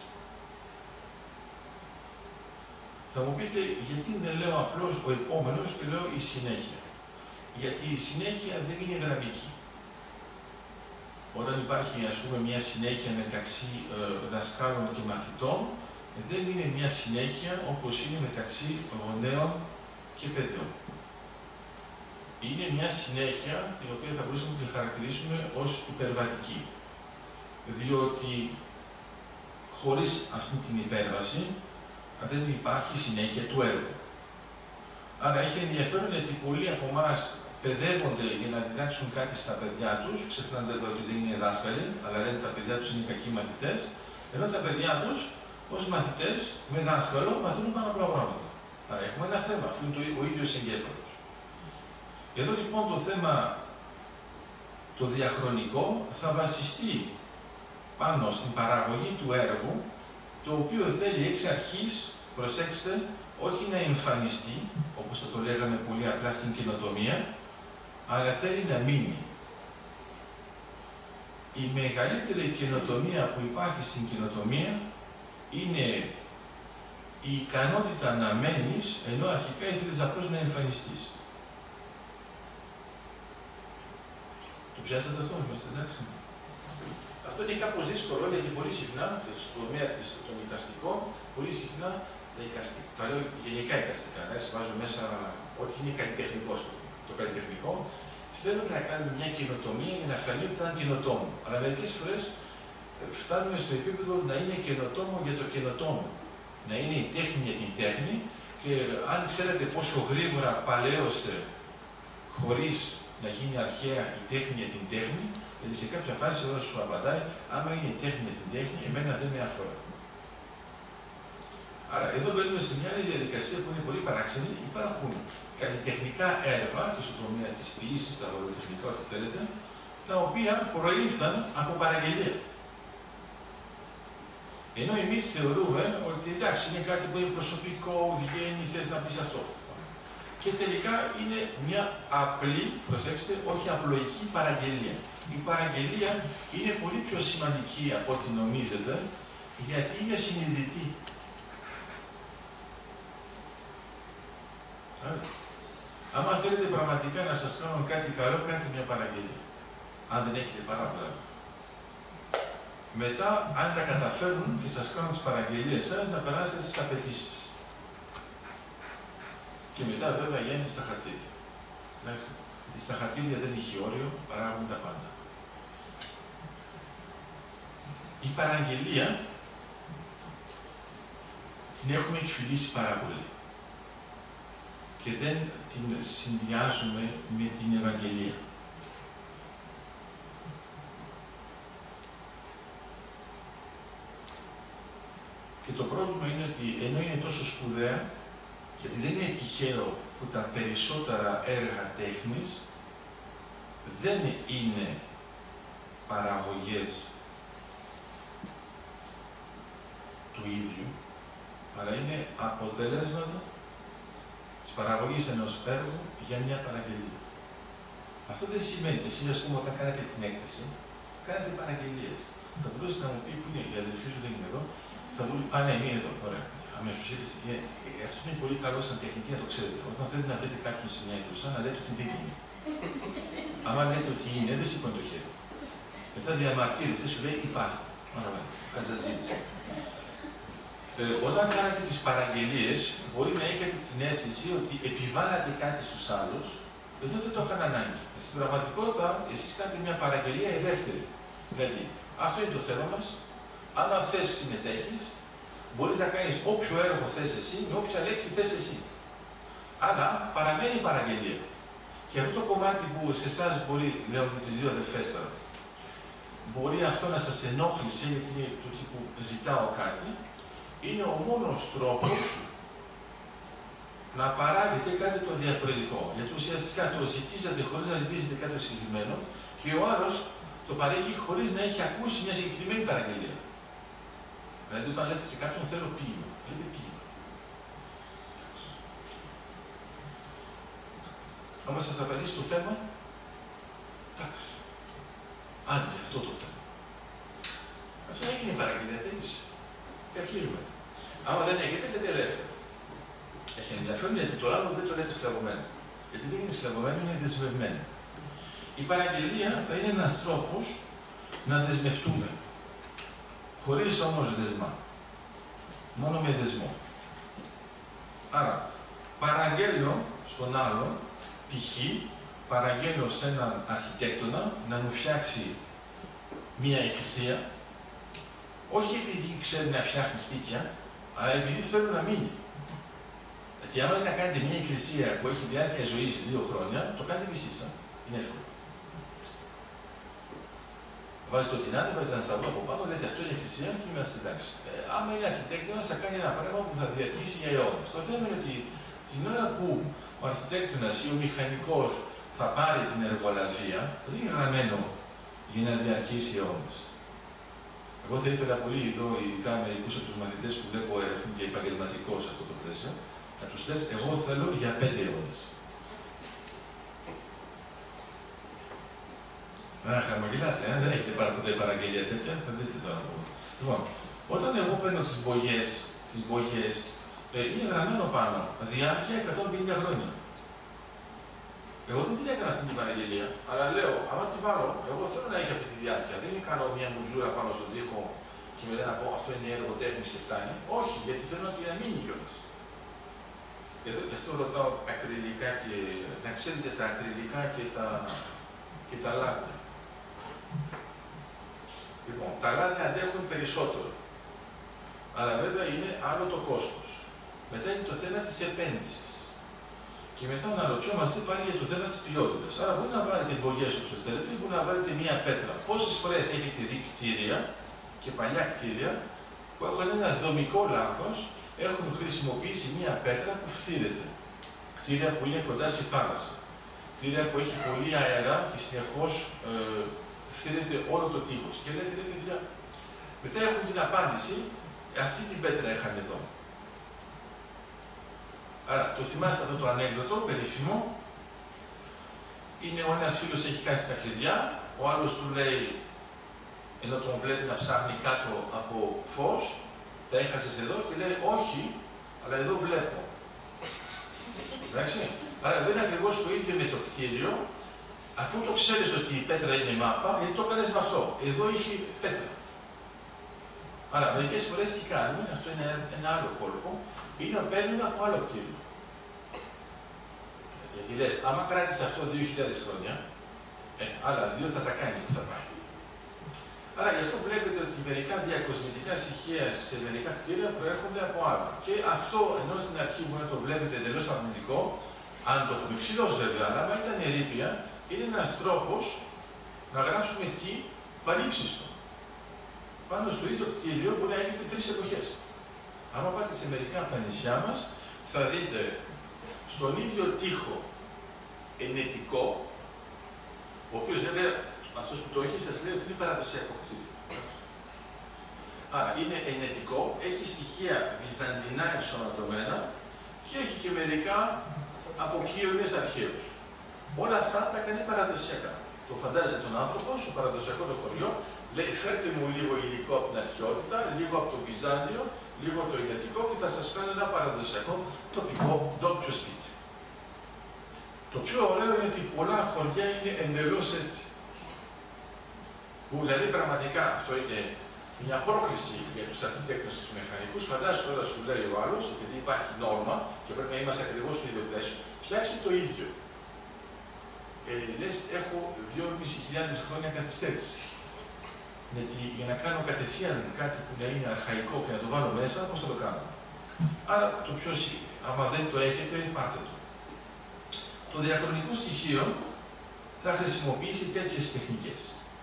Θα μου πείτε, γιατί δεν λέω απλώς ο επόμενος και λέω η συνέχεια. Γιατί η συνέχεια δεν είναι γραμμική. Όταν υπάρχει, ας πούμε, μια συνέχεια μεταξύ ε, δασκάλων και μαθητών, δεν είναι μια συνέχεια όπως είναι μεταξύ γονέων και παιδιών. Είναι μια συνέχεια την οποία θα μπορούσαμε να την χαρακτηρίσουμε ως υπερβατική. Διότι χωρίς αυτή την υπέρβαση δεν υπάρχει συνέχεια του έργου. Άρα έχει ενδιαφέρον γιατί πολλοί από εμάς παιδεύονται για να διδάξουν κάτι στα παιδιά τους, ξεχνάνε ότι δεν είναι δάσκαλοι, αλλά λένε τα παιδιά τους είναι κακοί μαθητές, ενώ τα παιδιά τους ως μαθητές με δάσκαλο μαθαίνουν πάρα πολλά πράγματα. Άρα έχουμε ένα θέμα, αυτό είναι το, ο ίδιος εγκέφαλος. Εδώ λοιπόν το θέμα, το διαχρονικό, θα βασιστεί πάνω στην παραγωγή του έργου, το οποίο θέλει εξ αρχής, προσέξτε, όχι να εμφανιστεί, όπως θα το λέγαμε πολύ απλά στην καινοτομία, αλλά θέλει να μείνει. Η μεγαλύτερη καινοτομία που υπάρχει στην καινοτομία είναι η ικανότητα να μένεις, ενώ αρχικά ήθελες απλώς να εμφανιστείς. Το πιάσατε αυτό, είμαστε εντάξει. Αυτό είναι κάπως δύσκολο, γιατί πολύ συχνά, στον τομέα των εικαστικών, πολύ συχνά τα εικαστικά, τα λέω γενικά εικαστικά, ναι, βάζω μέσα ό,τι είναι καλλιτεχνικό, το καλλιτεχνικό, θέλουν να κάνουν μια καινοτομία για να φανεί ότι ήταν καινοτόμο. Αλλά μερικές φορές φτάνουμε στο επίπεδο να είναι καινοτόμο για το καινοτόμο. Να είναι η τέχνη για την τέχνη και αν ξέρετε πόσο γρήγορα παλαίωσε χωρίς να γίνει αρχαία η τέχνη για την τέχνη, γιατί σε κάποια φάση όταν σου απαντάει, άμα είναι η τέχνη για την τέχνη, εμένα δεν με αφορά. Άρα εδώ μπαίνουμε σε μια άλλη διαδικασία που είναι πολύ παράξενη. Υπάρχουν καλλιτεχνικά έργα και στον τομέα της ποιήσης, τα λογοτεχνικά, ό,τι θέλετε, τα οποία προήλθαν από παραγγελία. Ενώ εμείς θεωρούμε ότι εντάξει, είναι κάτι που είναι προσωπικό, βγαίνει, θες να πεις αυτό. Και τελικά είναι μια απλή, προσέξτε, όχι απλοϊκή παραγγελία. Η παραγγελία είναι πολύ πιο σημαντική από ό,τι νομίζετε, γιατί είναι συνειδητή. Άμα θέλετε πραγματικά να σας κάνουν κάτι καλό, κάντε μια παραγγελία. Αν δεν έχετε παράπλανο. Μετά, αν τα καταφέρουν και σας κάνουν τις παραγγελίες σας, να περάσετε στις απαιτήσεις. Και μετά βέβαια βγαίνει στα χαρτίδια. Εντάξει. Γιατί στα χαρτίδια δεν έχει όριο, παράγουν τα πάντα. Η παραγγελία την έχουμε εκφυλίσει πάρα πολύ. Και δεν την συνδυάζουμε με την Ευαγγελία. Και το πρόβλημα είναι ότι ενώ είναι τόσο σπουδαία, γιατί δεν είναι τυχαίο που τα περισσότερα έργα τέχνης δεν είναι παραγωγές του ίδιου, αλλά είναι αποτέλεσματα της παραγωγής ενός έργου για μια παραγγελία. Αυτό δεν σημαίνει, εσείς ας πούμε όταν κάνετε την έκθεση, κάνετε παραγγελίες. Θα μπορούσατε να μου πει που είναι, η αδελφή σου δεν είναι εδώ, θα μου πει, α ναι, είναι εδώ, ωραία. Αμέσως ήρθε. Αυτό είναι πολύ καλό σαν τεχνική, να το ξέρετε. Όταν θέλετε να βρείτε κάποιον σε μια αίθουσα, να λέτε ότι δεν είναι. Άμα λέτε ότι είναι, δεν σηκώνει το χέρι. Μετά διαμαρτύρεται, σου λέει υπάρχουν. Ωραία, καζατζίδες. Ε, όταν κάνετε τις παραγγελίες, μπορεί να έχετε την αίσθηση ότι επιβάλλατε κάτι στους άλλους, ενώ δεν το είχαν ανάγκη. Στην πραγματικότητα, εσείς κάνετε μια παραγγελία ελεύθερη. Δηλαδή, αυτό είναι το θέμα μας. Αν θες συμμετέχεις, μπορείς να κάνεις όποιο έργο θες εσύ, με όποια λέξη θες εσύ. Αλλά παραμένει η παραγγελία. Και αυτό το κομμάτι που σε εσάς μπορεί, λέω και τις δύο αδελφές τώρα, μπορεί αυτό να σας ενόχλησε, γιατί είναι του τύπου ζητάω κάτι, είναι ο μόνος τρόπος να παράγετε κάτι το διαφορετικό. Γιατί ουσιαστικά το ζητήσατε χωρίς να ζητήσετε κάτι συγκεκριμένο και ο άλλος το παρέχει χωρίς να έχει ακούσει μια συγκεκριμένη παραγγελία. Δηλαδή, όταν λέτε σε κάποιον θέλω ποίημα, λέτε ποίημα. Άμα σας απαντήσει το θέμα, εντάξει. Άντε αυτό το θέμα. Αυτό έγινε η παραγγελία, τέλειωσε. Και αρχίζουμε. Άμα δεν έχετε, λέτε ελεύθερα. Έχει ενδιαφέρον γιατί το άλλο δεν το λέτε σκλαβωμένο. Γιατί δεν είναι σκλαβωμένο, είναι δεσμευμένο. Η παραγγελία θα είναι ένας τρόπος να δεσμευτούμε. Χωρίς όμως δεσμά. Μόνο με δεσμό. Άρα, παραγγέλνω στον άλλον, π.χ. παραγγέλνω σε έναν αρχιτέκτονα να μου φτιάξει μία εκκλησία, όχι επειδή ξέρει να φτιάχνει σπίτια, αλλά επειδή θέλω να μείνει. Γιατί άμα είναι να κάνετε μία εκκλησία που έχει διάρκεια ζωής δύο χρόνια, το κάνετε κι εσείς. Είναι εύκολο. Βάζετε το τεινάδι, βάζετε ένα σταυρό από πάνω, λέτε αυτό είναι εκκλησία και είμαστε εντάξει. Ε, άμα είναι αρχιτέκτονας, θα κάνει ένα πράγμα που θα διαρκήσει για αιώνες. Το θέμα είναι ότι την ώρα που ο αρχιτέκτονας ή ο μηχανικός θα πάρει την εργολαβία, δεν είναι γραμμένο για να διαρκήσει αιώνες. Εγώ θα ήθελα πολύ εδώ, ειδικά μερικούς από τους μαθητές που βλέπω έχουν και επαγγελματικό σε αυτό το πλαίσιο, να τους λες, εγώ θέλω για πέντε αιώνες. Να χαμογελάτε, αν δεν έχετε πάρα ποτέ παραγγελία τέτοια, θα δείτε τώρα. Λοιπόν, όταν εγώ παίρνω τις μπογιές, τις μπογιές, ε, είναι γραμμένο πάνω, διάρκεια εκατόν πενήντα χρόνια. Εγώ δεν την έκανα αυτή την παραγγελία, αλλά λέω, άμα τη βάλω, εγώ θέλω να έχει αυτή τη διάρκεια. Δεν είναι κάνω μια μουτζούρα πάνω στον τοίχο και μετά να πω αυτό είναι έργο τέχνης και φτάνει. Όχι, γιατί θέλω να τη μείνει κιόλας. Εδώ γι' αυτό ρωτάω ακριλικά και να ξέρετε τα ακριλικά και τα, και τα λάδια. Λοιπόν, τα λάδια αντέχουν περισσότερο. Αλλά βέβαια είναι άλλο το κόστος. Μετά είναι το θέμα της επένδυσης. Και μετά αναρωτιόμαστε πάλι για το θέμα της ποιότητας. Άρα μπορεί να βάλετε εμπογιές όπως θέλετε, μπορεί να βάλετε μία πέτρα. Πόσες φορές έχετε δει κτίρια και παλιά κτίρια που έχουν ένα δομικό λάθος, έχουν χρησιμοποιήσει μία πέτρα που φθύρεται. Κτίρια που είναι κοντά στη θάλασσα. κτίρια που έχει πολύ αέρα και συνεχώς ε, φθήνεται όλο το τείχος. Και λέτε, ρε παιδιά, μετά έχουν την απάντηση, αυτή την πέτρα είχαμε εδώ. Άρα, το θυμάστε αυτό το ανέκδοτο, περίφημο. Είναι ο ένας φίλος έχει κάνει στα κλειδιά, ο άλλος του λέει, ενώ τον βλέπει να ψάχνει κάτω από φως, τα έχασες εδώ και λέει, όχι, αλλά εδώ βλέπω. Εντάξει. Άρα δεν είναι ακριβώς το ίδιο με το κτίριο, αφού το ξέρεις ότι η πέτρα είναι μάπα, γιατί το έκανες με αυτό. Εδώ έχει πέτρα. Άρα μερικές φορές τι κάνουμε, αυτό είναι ένα άλλο κόλπο, είναι να παίρνουμε από άλλο κτίριο. Γιατί λες, άμα κράτησε αυτό δύο χιλιάδες χρόνια, ε, άλλα δύο θα τα κάνει που θα πάει. Άρα γι' αυτό βλέπετε ότι μερικά διακοσμητικά στοιχεία σε μερικά κτίρια προέρχονται από άλλα. Και αυτό, ενώ στην αρχή μπορεί να το βλέπετε εντελώς αρνητικό, αν το έχουμε ξυλώσει βέβαια, αλλά άμα ήταν ερείπια, είναι ένας τρόπος να γράψουμε τι παρήψιστο. Πάνω στο ίδιο κτίριο μπορεί να έχετε τρεις εποχές. Άμα πάτε σε μερικά από τα νησιά μας, θα δείτε στον ίδιο τοίχο ενετικό, ο οποίος βέβαια, αυτός που το έχει, σας λέει ότι είναι παραδοσιακό κτίριο. Άρα είναι ενετικό, έχει στοιχεία βυζαντινά ενσωματωμένα και έχει και μερικά από Κίωνες αρχαίους. Όλα αυτά τα κάνει παραδοσιακά. Το φαντάζεστε τον άνθρωπο, στο παραδοσιακό το χωριό, λέει φέρτε μου λίγο υλικό από την αρχαιότητα, λίγο από το Βυζάντιο, λίγο από το ενετικό και θα σας κάνω ένα παραδοσιακό τοπικό ντόπιο σπίτι. Το πιο ωραίο είναι ότι πολλά χωριά είναι εντελώς έτσι. Που δηλαδή πραγματικά αυτό είναι μια πρόκληση για τους αρχιτέκτονες και τους μηχανικούς. Φαντάζεσαι τώρα σου λέει ο άλλος, επειδή υπάρχει νόρμα και πρέπει να είμαστε ακριβώς στο ίδιο πλαίσιο, φτιάξει το ίδιο. Ε, λες, έχω δυόμισι χιλιάδες χρόνια καθυστέρηση. Γιατί για να κάνω κατευθείαν κάτι που να είναι αρχαϊκό και να το βάλω μέσα, πώς θα το κάνω. Άρα το πιο άμα δεν το έχετε, πάρτε το. Το διαχρονικό στοιχείο θα χρησιμοποιήσει τέτοιες τεχνικές.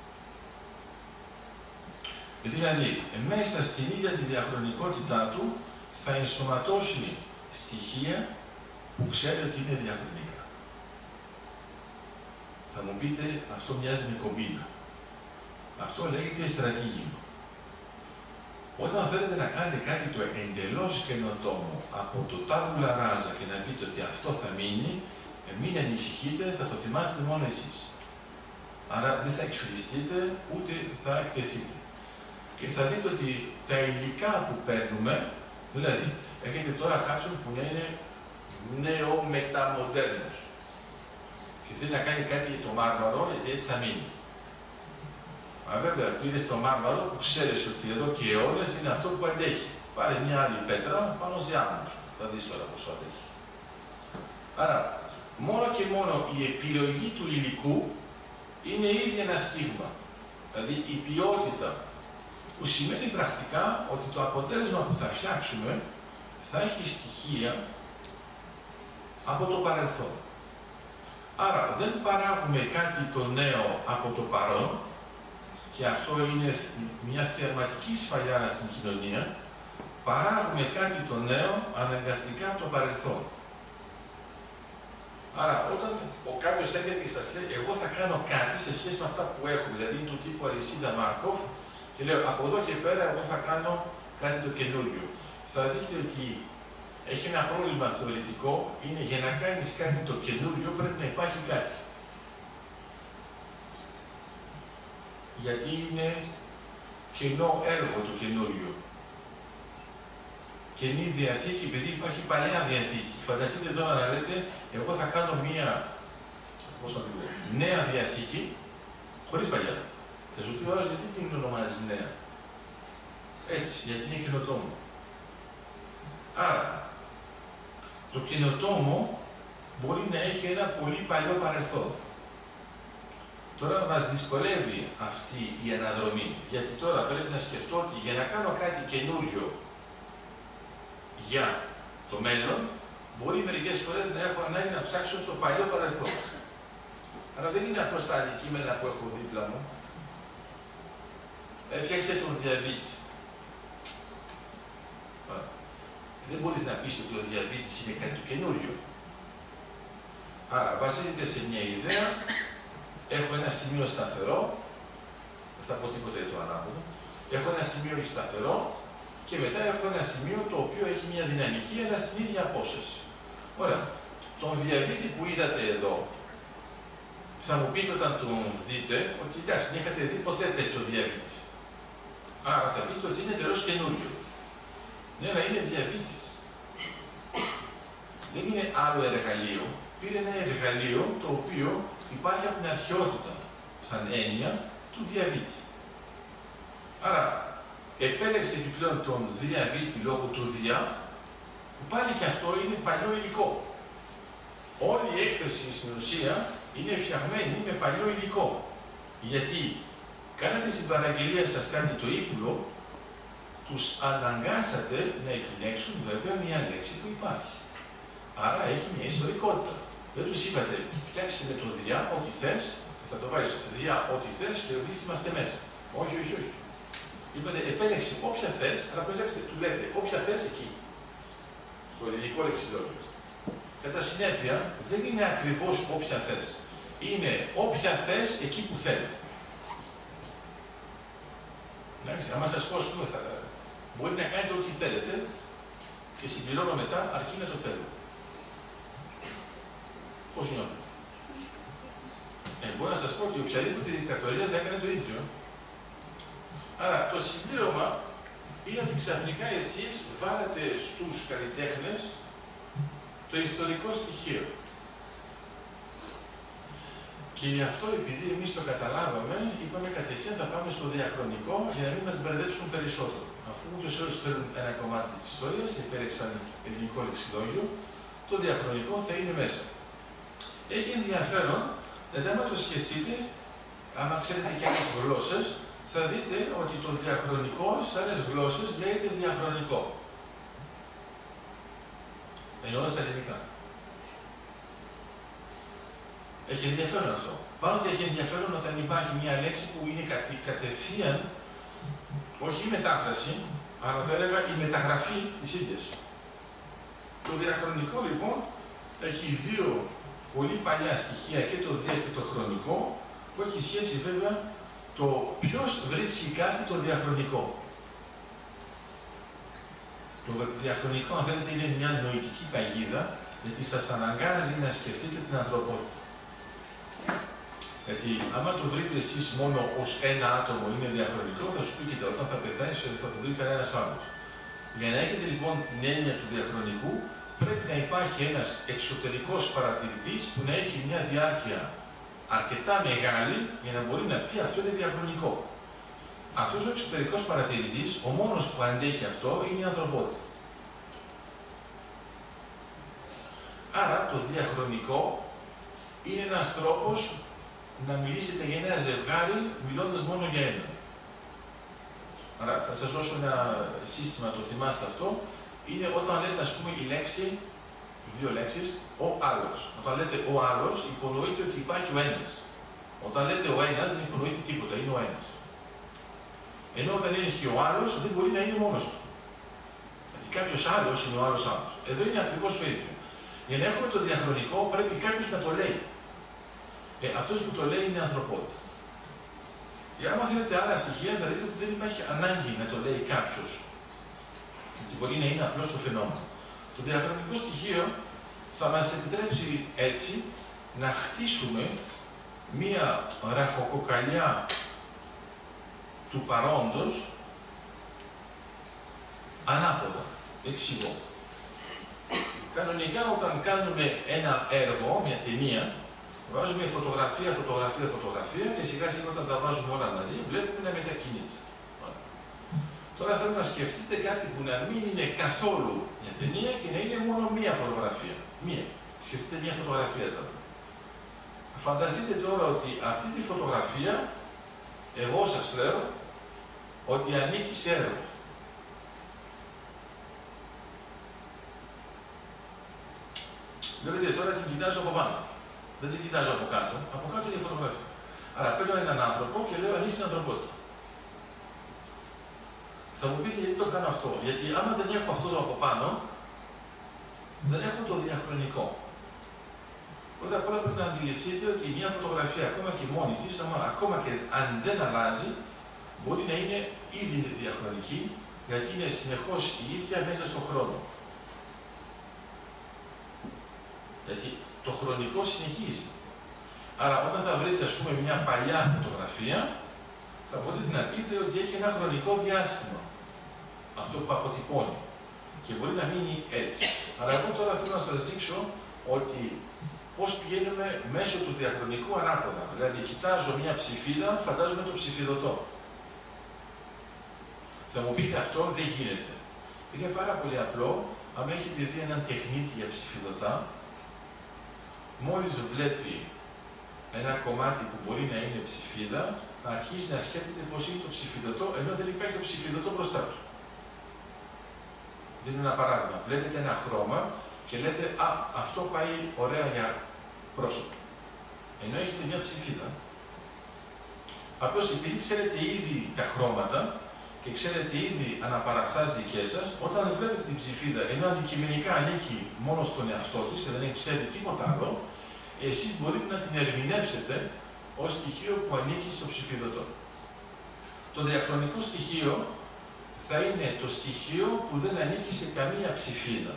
Δηλαδή, μέσα στην ίδια τη διαχρονικότητά του θα ενσωματώσει στοιχεία που ξέρει ότι είναι διαχρονικά. Θα μου πείτε, αυτό μοιάζει με κομπίνα. Αυτό λέγεται στρατήγημα. Όταν θέλετε να κάνετε κάτι το εντελώς καινοτόμο από το τάβουλα ράζα και να πείτε ότι αυτό θα μείνει, μην ανησυχείτε, θα το θυμάστε μόνο εσείς. Άρα δεν θα εκφυλιστείτε, ούτε θα εκτεθείτε. Και θα δείτε ότι τα υλικά που παίρνουμε, δηλαδή, έχετε τώρα κάποιον που είναι νεομεταμοντέρνος και θέλει να κάνει κάτι για το μάρμαρο, γιατί έτσι θα μείνει. Μα βέβαια, πήρε στο μάρμαρο που ξέρεις ότι εδώ και αιώνες είναι αυτό που αντέχει. Πάρε μια άλλη πέτρα πάνω σε άμμος. Θα δεις τώρα πόσο αντέχει. Άρα, μόνο και μόνο η επιλογή του υλικού είναι ήδη ένα στίγμα. Δηλαδή, η ποιότητα, που σημαίνει πρακτικά ότι το αποτέλεσμα που θα φτιάξουμε θα έχει στοιχεία από το παρελθόν. Άρα, δεν παράγουμε κάτι το νέο από το παρόν, και αυτό είναι μια θεαματική σφαλιάρα στην κοινωνία, παράγουμε κάτι το νέο αναγκαστικά από το παρελθόν. Άρα, όταν ο κάποιος έρχεται και σας λέει, εγώ θα κάνω κάτι σε σχέση με αυτά που έχουμε, δηλαδή του τύπου αλυσίδα Μάρκοφ, και λέω, από εδώ και πέρα, εγώ θα κάνω κάτι το καινούριο. Θα δείτε ότι έχει ένα πρόβλημα θεωρητικό, είναι για να κάνεις κάτι το καινούριο πρέπει να υπάρχει κάτι. Γιατί είναι κενό έργο το καινούριο. Καινή διαθήκη, επειδή υπάρχει παλαιά διαθήκη. Φανταστείτε τώρα να λέτε, εγώ θα κάνω μία, πώς θα πω, νέα διαθήκη, χωρίς παλιά. Θα σου πει ο άλλος, γιατί την ονομάζεις νέα. Έτσι, γιατί είναι καινοτόμο. Άρα, το καινοτόμο μπορεί να έχει ένα πολύ παλιό παρελθόν. Τώρα μας δυσκολεύει αυτή η αναδρομή, γιατί τώρα πρέπει να σκεφτώ ότι για να κάνω κάτι καινούριο για το μέλλον, μπορεί μερικές φορές να έχω ανάγκη να ψάξω στο παλιό παρελθόν. Αλλά δεν είναι απλώς τα αντικείμενα που έχω δίπλα μου. Έφτιαξε τον διαβήτη. Δεν μπορείς να πεις ότι ο διαβήτης είναι κάτι το καινούριο. Άρα, βασίζεται σε μια ιδέα, έχω ένα σημείο σταθερό, δεν θα πω τίποτα για το ανάποδο, έχω ένα σημείο σταθερό και μετά έχω ένα σημείο το οποίο έχει μια δυναμική, αλλά στην ίδια απόσταση. Ωραία. Τον διαβήτη που είδατε εδώ, θα μου πείτε όταν τον δείτε ότι εντάξει, δεν είχατε δει ποτέ τέτοιο διαβήτη. Άρα θα πείτε ότι είναι τελώς καινούριο. Ναι, αλλά είναι διαβήτης. Δεν είναι άλλο εργαλείο. Πήρε ένα εργαλείο το οποίο υπάρχει από την αρχαιότητα, σαν έννοια του διαβήτη. Άρα, επέλεξε επιπλέον τον διαβήτη λόγω του διά, που πάλι και αυτό είναι παλιό υλικό. Όλη η έκθεση στην ουσία είναι φτιαγμένη με παλιό υλικό. Γιατί κάνατε στην παραγγελία σας κάτι το ύπουλο, τους αναγκάσατε να επιλέξουν βέβαια μια λέξη που υπάρχει. Άρα έχει μια ιστορικότητα. Δεν τους είπατε, φτιάξτε με το διά ό,τι θες, θα το βάλεις διά ό,τι θες και εμείς είμαστε μέσα. Όχι, όχι, όχι. Είπατε, επέλεξε όποια θες, αλλά προσέξτε, του λέτε όποια θες εκεί. Στο ελληνικό λεξιλόγιο. Κατά συνέπεια, δεν είναι ακριβώς όποια θες. Είναι όποια θες εκεί που θέλετε. Εντάξει, άμα σας πω, θα... μπορεί να κάνετε ό,τι θέλετε και συμπληρώνω μετά, αρκεί να το θέλω. Πώς νιώθετε? Ε, μπορώ να σας πω ότι οποιαδήποτε δικτατορία θα έκανε το ίδιο. Άρα, το συμπλήρωμα είναι ότι ξαφνικά εσείς βάλατε στους καλλιτέχνες το ιστορικό στοιχείο. Και γι' αυτό, επειδή εμείς το καταλάβαμε, είπαμε κατευθείαν θα πάμε στο διαχρονικό για να μην μας μπερδέψουν περισσότερο. Αφού ούτως ή άλλως θέλουν ένα κομμάτι της ιστορίας, επέλεξαν ελληνικό λεξιλόγιο, το διαχρονικό θα είναι μέσα. Έχει ενδιαφέρον, γιατί άμα το σκεφτείτε, άμα ξέρετε και άλλες γλώσσες, θα δείτε ότι το διαχρονικό σε άλλες γλώσσες λέγεται διαχρονικό. Εννοώ στα ελληνικά. Έχει ενδιαφέρον αυτό. Πάνω ότι έχει ενδιαφέρον όταν υπάρχει μια λέξη που είναι κατε, κατευθείαν, όχι η μετάφραση, αλλά θα έλεγα η μεταγραφή της ίδιας. Το διαχρονικό λοιπόν έχει δύο πολύ παλιά στοιχεία, και το δια και το χρονικό, που έχει σχέση βέβαια το ποιος βρίσκει κάτι το διαχρονικό. Το διαχρονικό, αν θέλετε, είναι μια νοητική παγίδα, γιατί σας αναγκάζει να σκεφτείτε την ανθρωπότητα. Γιατί άμα το βρείτε εσείς μόνο ως ένα άτομο είναι διαχρονικό, θα σου πει κοίτα, όταν θα πεθάνεις θα το βρει κανένας άλλος. Για να έχετε λοιπόν την έννοια του διαχρονικού, πρέπει να υπάρχει ένας εξωτερικός παρατηρητής που να έχει μια διάρκεια αρκετά μεγάλη για να μπορεί να πει αυτό είναι διαχρονικό. Αυτός ο εξωτερικός παρατηρητής, ο μόνος που αντέχει αυτό είναι η ανθρωπότητα. Άρα το διαχρονικό είναι ένας τρόπος να μιλήσετε για ένα ζευγάρι μιλώντας μόνο για ένα. Άρα θα σας δώσω ένα σύστημα, το θυμάστε αυτό, είναι όταν λέτε ας πούμε η λέξη, δύο λέξεις, ο άλλος. Όταν λέτε ο άλλος υπονοείται ότι υπάρχει ο ένας. Όταν λέτε ο ένας δεν υπονοείται τίποτα, είναι ο ένας. Ενώ όταν είναι και ο άλλος δεν μπορεί να είναι μόνος του. Γιατί κάποιος άλλος είναι ο άλλος άλλος. Εδώ είναι ακριβώς το ίδιο. Για να έχουμε το διαχρονικό πρέπει κάποιος να το λέει. Ε, αυτός που το λέει είναι ανθρωπότητα. Για άμα θέλετε άλλα στοιχεία θα δείτε ότι δεν υπάρχει ανάγκη να το λέει κάποιος. Γιατί μπορεί να είναι απλώς το φαινόμενο. Το διαχρονικό στοιχείο θα μας επιτρέψει έτσι να χτίσουμε μία ραχοκοκαλιά του παρόντος ανάποδα. Εξηγώ. Κανονικά όταν κάνουμε ένα έργο, μια ταινία, βάζουμε φωτογραφία, φωτογραφία, φωτογραφία και σιγά σιγά όταν τα βάζουμε όλα μαζί βλέπουμε να μετακινείται. Τώρα θέλω να σκεφτείτε κάτι που να μην είναι καθόλου μια ταινία και να είναι μόνο μία φωτογραφία. Μία. Σκεφτείτε μία φωτογραφία τώρα. Φανταστείτε τώρα ότι αυτή τη φωτογραφία, εγώ σας λέω, ότι ανήκει σε έργο. Βλέπετε τώρα την κοιτάζω από πάνω. Δεν την κοιτάζω από κάτω. Από κάτω είναι η φωτογραφία. Άρα παίρνω έναν άνθρωπο και λέω ανήκει στην ανθρωπότητα. Θα μου πείτε γιατί το κάνω αυτό. Γιατί άμα δεν έχω αυτό το από πάνω, δεν έχω το διαχρονικό. Πρώτα απ' όλα πρέπει να αντιληφθείτε ότι μια φωτογραφία, ακόμα και μόνη της, ακόμα και αν δεν αλλάζει, μπορεί να είναι ήδη διαχρονική, γιατί είναι συνεχώς η ίδια μέσα στον χρόνο. Γιατί το χρονικό συνεχίζει. Άρα, όταν θα βρείτε, ας πούμε, μια παλιά φωτογραφία, θα μπορείτε να πείτε ότι έχει ένα χρονικό διάστημα. Αυτό που αποτυπώνει. Και μπορεί να μείνει έτσι. Αλλά εγώ τώρα θέλω να σας δείξω ότι πώς πηγαίνουμε μέσω του διαχρονικού ανάποδα. Δηλαδή, κοιτάζω μια ψηφίδα, φαντάζομαι το ψηφιδωτό. Θα μου πείτε αυτό δεν γίνεται. Είναι πάρα πολύ απλό. Αν έχετε δει έναν τεχνίτη για ψηφιδωτά, μόλις βλέπει ένα κομμάτι που μπορεί να είναι ψηφίδα, αρχίζει να σκέφτεται πώς είναι το ψηφιδωτό, ενώ δεν υπάρχει το ψηφιδωτό μπροστά του. Δίνω ένα παράδειγμα. Βλέπετε ένα χρώμα και λέτε «Α, αυτό πάει ωραία για πρόσωπο». Ενώ έχετε μια ψηφίδα. Απλώς επειδή ξέρετε ήδη τα χρώματα και ξέρετε ήδη αναπαραστάσεις δικές σας, όταν βλέπετε την ψηφίδα, ενώ αντικειμενικά ανήκει μόνο στον εαυτό της και δεν ξέρετε τίποτα άλλο, εσείς μπορείτε να την ερμηνεύσετε ως στοιχείο που ανήκει στο ψηφιδωτό. Το διαχρονικό στοιχείο θα είναι το στοιχείο που δεν ανήκει σε καμία ψηφίδα.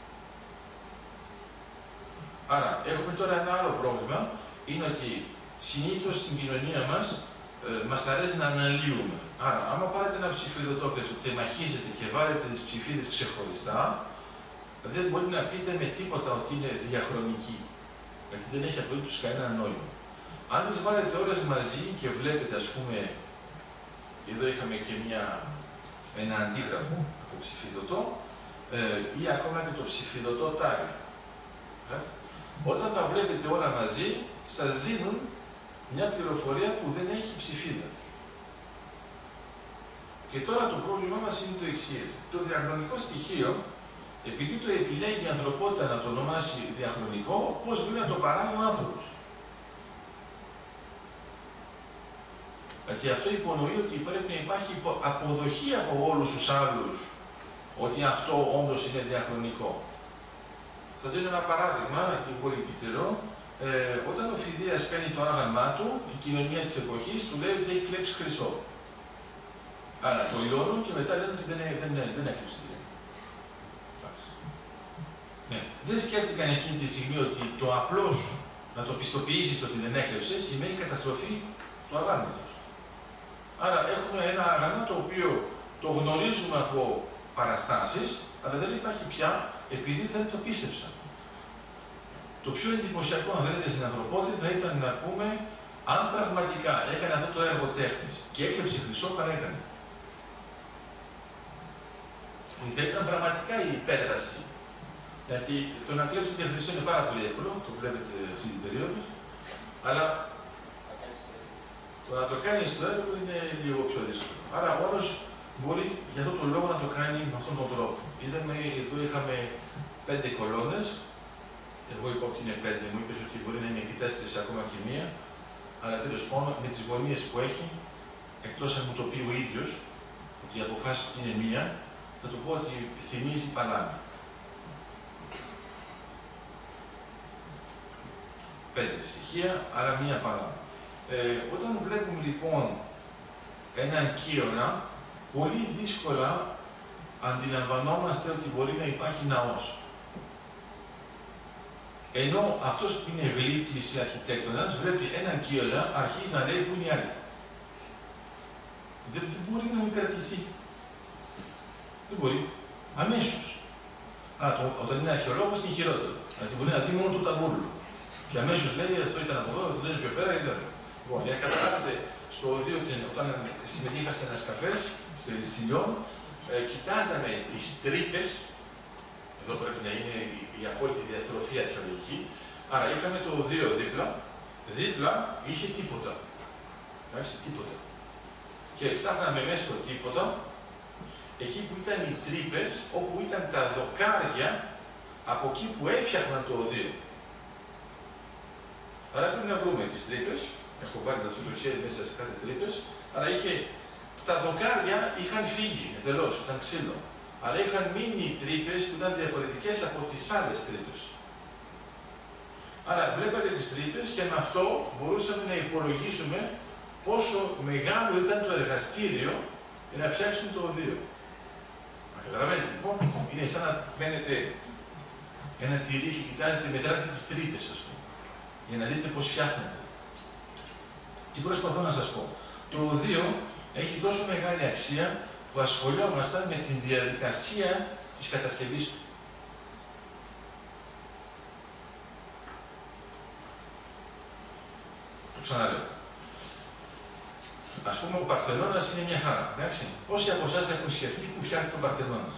Άρα, έχουμε τώρα ένα άλλο πρόβλημα, είναι ότι συνήθως στην κοινωνία μας ε, μας αρέσει να αναλύουμε. Άρα, άμα πάρετε ένα ψηφιδωτό και το τεμαχίζετε και βάλετε τις ψηφίδες ξεχωριστά, δεν μπορεί να πείτε με τίποτα ότι είναι διαχρονική. Γιατί δεν έχει απολύτως κανένα νόημα. Αν τις βάλετε όλες μαζί και βλέπετε, ας πούμε, εδώ είχαμε και μια, ένα αντίγραφο από ψηφιδωτό ε, ή ακόμα και το ψηφιδωτό τάρι. Ε, όταν τα βλέπετε όλα μαζί, σας δίνουν μια πληροφορία που δεν έχει ψηφίδα. Και τώρα το πρόβλημά μας είναι το εξής. Το διαχρονικό στοιχείο, επειδή το επιλέγει η ανθρωπότητα να το ονομάσει διαχρονικό, πώς μπορεί να το παράγει ο άνθρωπος. Γιατί αυτό υπονοεί ότι πρέπει να υπάρχει αποδοχή από όλους τους άλλους ότι αυτό όντως είναι διαχρονικό. Σας δίνω ένα παράδειγμα, πολύ πιτερό. Ε, όταν ο Φιδείας κάνει το άγαλμά του, η κοινωνία της εποχής του λέει ότι έχει κλέψει χρυσό. Άρα το λιώνουν και μετά λένε ότι δεν, δεν, δεν, δεν έκλεψε. Ναι. Δεν σκέφτηκαν εκείνη τη στιγμή ότι το απλώς να το πιστοποιήσεις ότι δεν έκλεψε σημαίνει καταστροφή του αγάλματος. Άρα έχουμε ένα αγάλμα το οποίο το γνωρίζουμε από παραστάσεις, αλλά δεν υπάρχει πια επειδή δεν το πίστεψαν. Το πιο εντυπωσιακό, αν θέλετε, στην ανθρωπότητα θα ήταν να πούμε αν πραγματικά έκανε αυτό το έργο τέχνης και έκλεψε χρυσό, παρέκανε. Θα ήταν πραγματικά η υπέρβαση. Γιατί το να κλέψετε χρυσό είναι πάρα πολύ εύκολο, το βλέπετε αυτή την περίοδο, αλλά το να το κάνει στο έργο είναι λίγο πιο δύσκολο. Άρα ο άλλος μπορεί για αυτόν τον λόγο να το κάνει με αυτόν τον τρόπο. Είδαμε, εδώ είχαμε πέντε κολόνες. Εγώ είπα ότι είναι πέντε, μου είπες ότι μπορεί να είναι και τέσσερις, ακόμα και μία, αλλά τέλος πάντων με τις γωνίες που έχει, εκτός αν μου το πει ο ίδιος, ότι οι αποφάσεις του είναι μία, θα του πω ότι θυμίζει παλάμη. Πέντε στοιχεία, άρα μία παλάμη. Ε, όταν βλέπουμε λοιπόν έναν κύωνα, πολύ δύσκολα αντιλαμβανόμαστε ότι μπορεί να υπάρχει ναός. Ενώ αυτός που είναι γλύπτης ή αρχιτέκτονας βλέπει έναν κύωνα, αρχίζει να λέει που είναι οι άλλοι. Δεν, δεν μπορεί να μην κρατηθεί. Δεν μπορεί. Αμέσως. Α, το, όταν είναι αρχαιολόγος είναι χειρότερο. Δηλαδή μπορεί να δει μόνο το ταμπούλο. Και αμέσως λέει αυτό ήταν από εδώ, αυτό είναι πιο πέρα, ήταν. Λοιπόν, για να καταλάβετε, στο οδείο, όταν συμμετείχα σε ένας καφές, στη Σιλιόν, ε, κοιτάζαμε τις τρύπες. Εδώ πρέπει να είναι η απόλυτη διαστροφή αρχαιολογική. Άρα είχαμε το οδείο δίπλα, δίπλα είχε τίποτα. Εντάξει, τίποτα. Και ψάχναμε μέσα στο τίποτα, εκεί που ήταν οι τρύπες, όπου ήταν τα δοκάρια από εκεί που έφτιαχναν το οδείο. Άρα πρέπει να βρούμε τις τρύπες. Έχω βάλει αυτό το χέρι μέσα σε κάθε τρύπες. Άρα είχε, τα δοκάρια είχαν φύγει εντελώς, ήταν ξύλο. Αλλά είχαν μείνει τρύπες που ήταν διαφορετικές από τις άλλες τρύπες. Άρα βλέπετε τις τρύπες και με αυτό μπορούσαμε να υπολογίσουμε πόσο μεγάλο ήταν το εργαστήριο για να φτιάξουν το οδείο. Μα καταλαβαίνετε λοιπόν, είναι σαν να παίρνετε ένα τυρί και κοιτάζετε μετράτε τις τρύπες, ας πούμε, για να δείτε πώς φτιάχνεται. Τι προσπαθώ να σας πω. Το οδείο έχει τόσο μεγάλη αξία που ασχολιόμασταν με την διαδικασία της κατασκευής του. Το ξαναλέω. Ας πούμε, ο Παρθενώνας είναι μια χαρά, εντάξει. Πόσοι από εσάς έχουν σκεφτεί που φτιάχνει ο Παρθενώνας?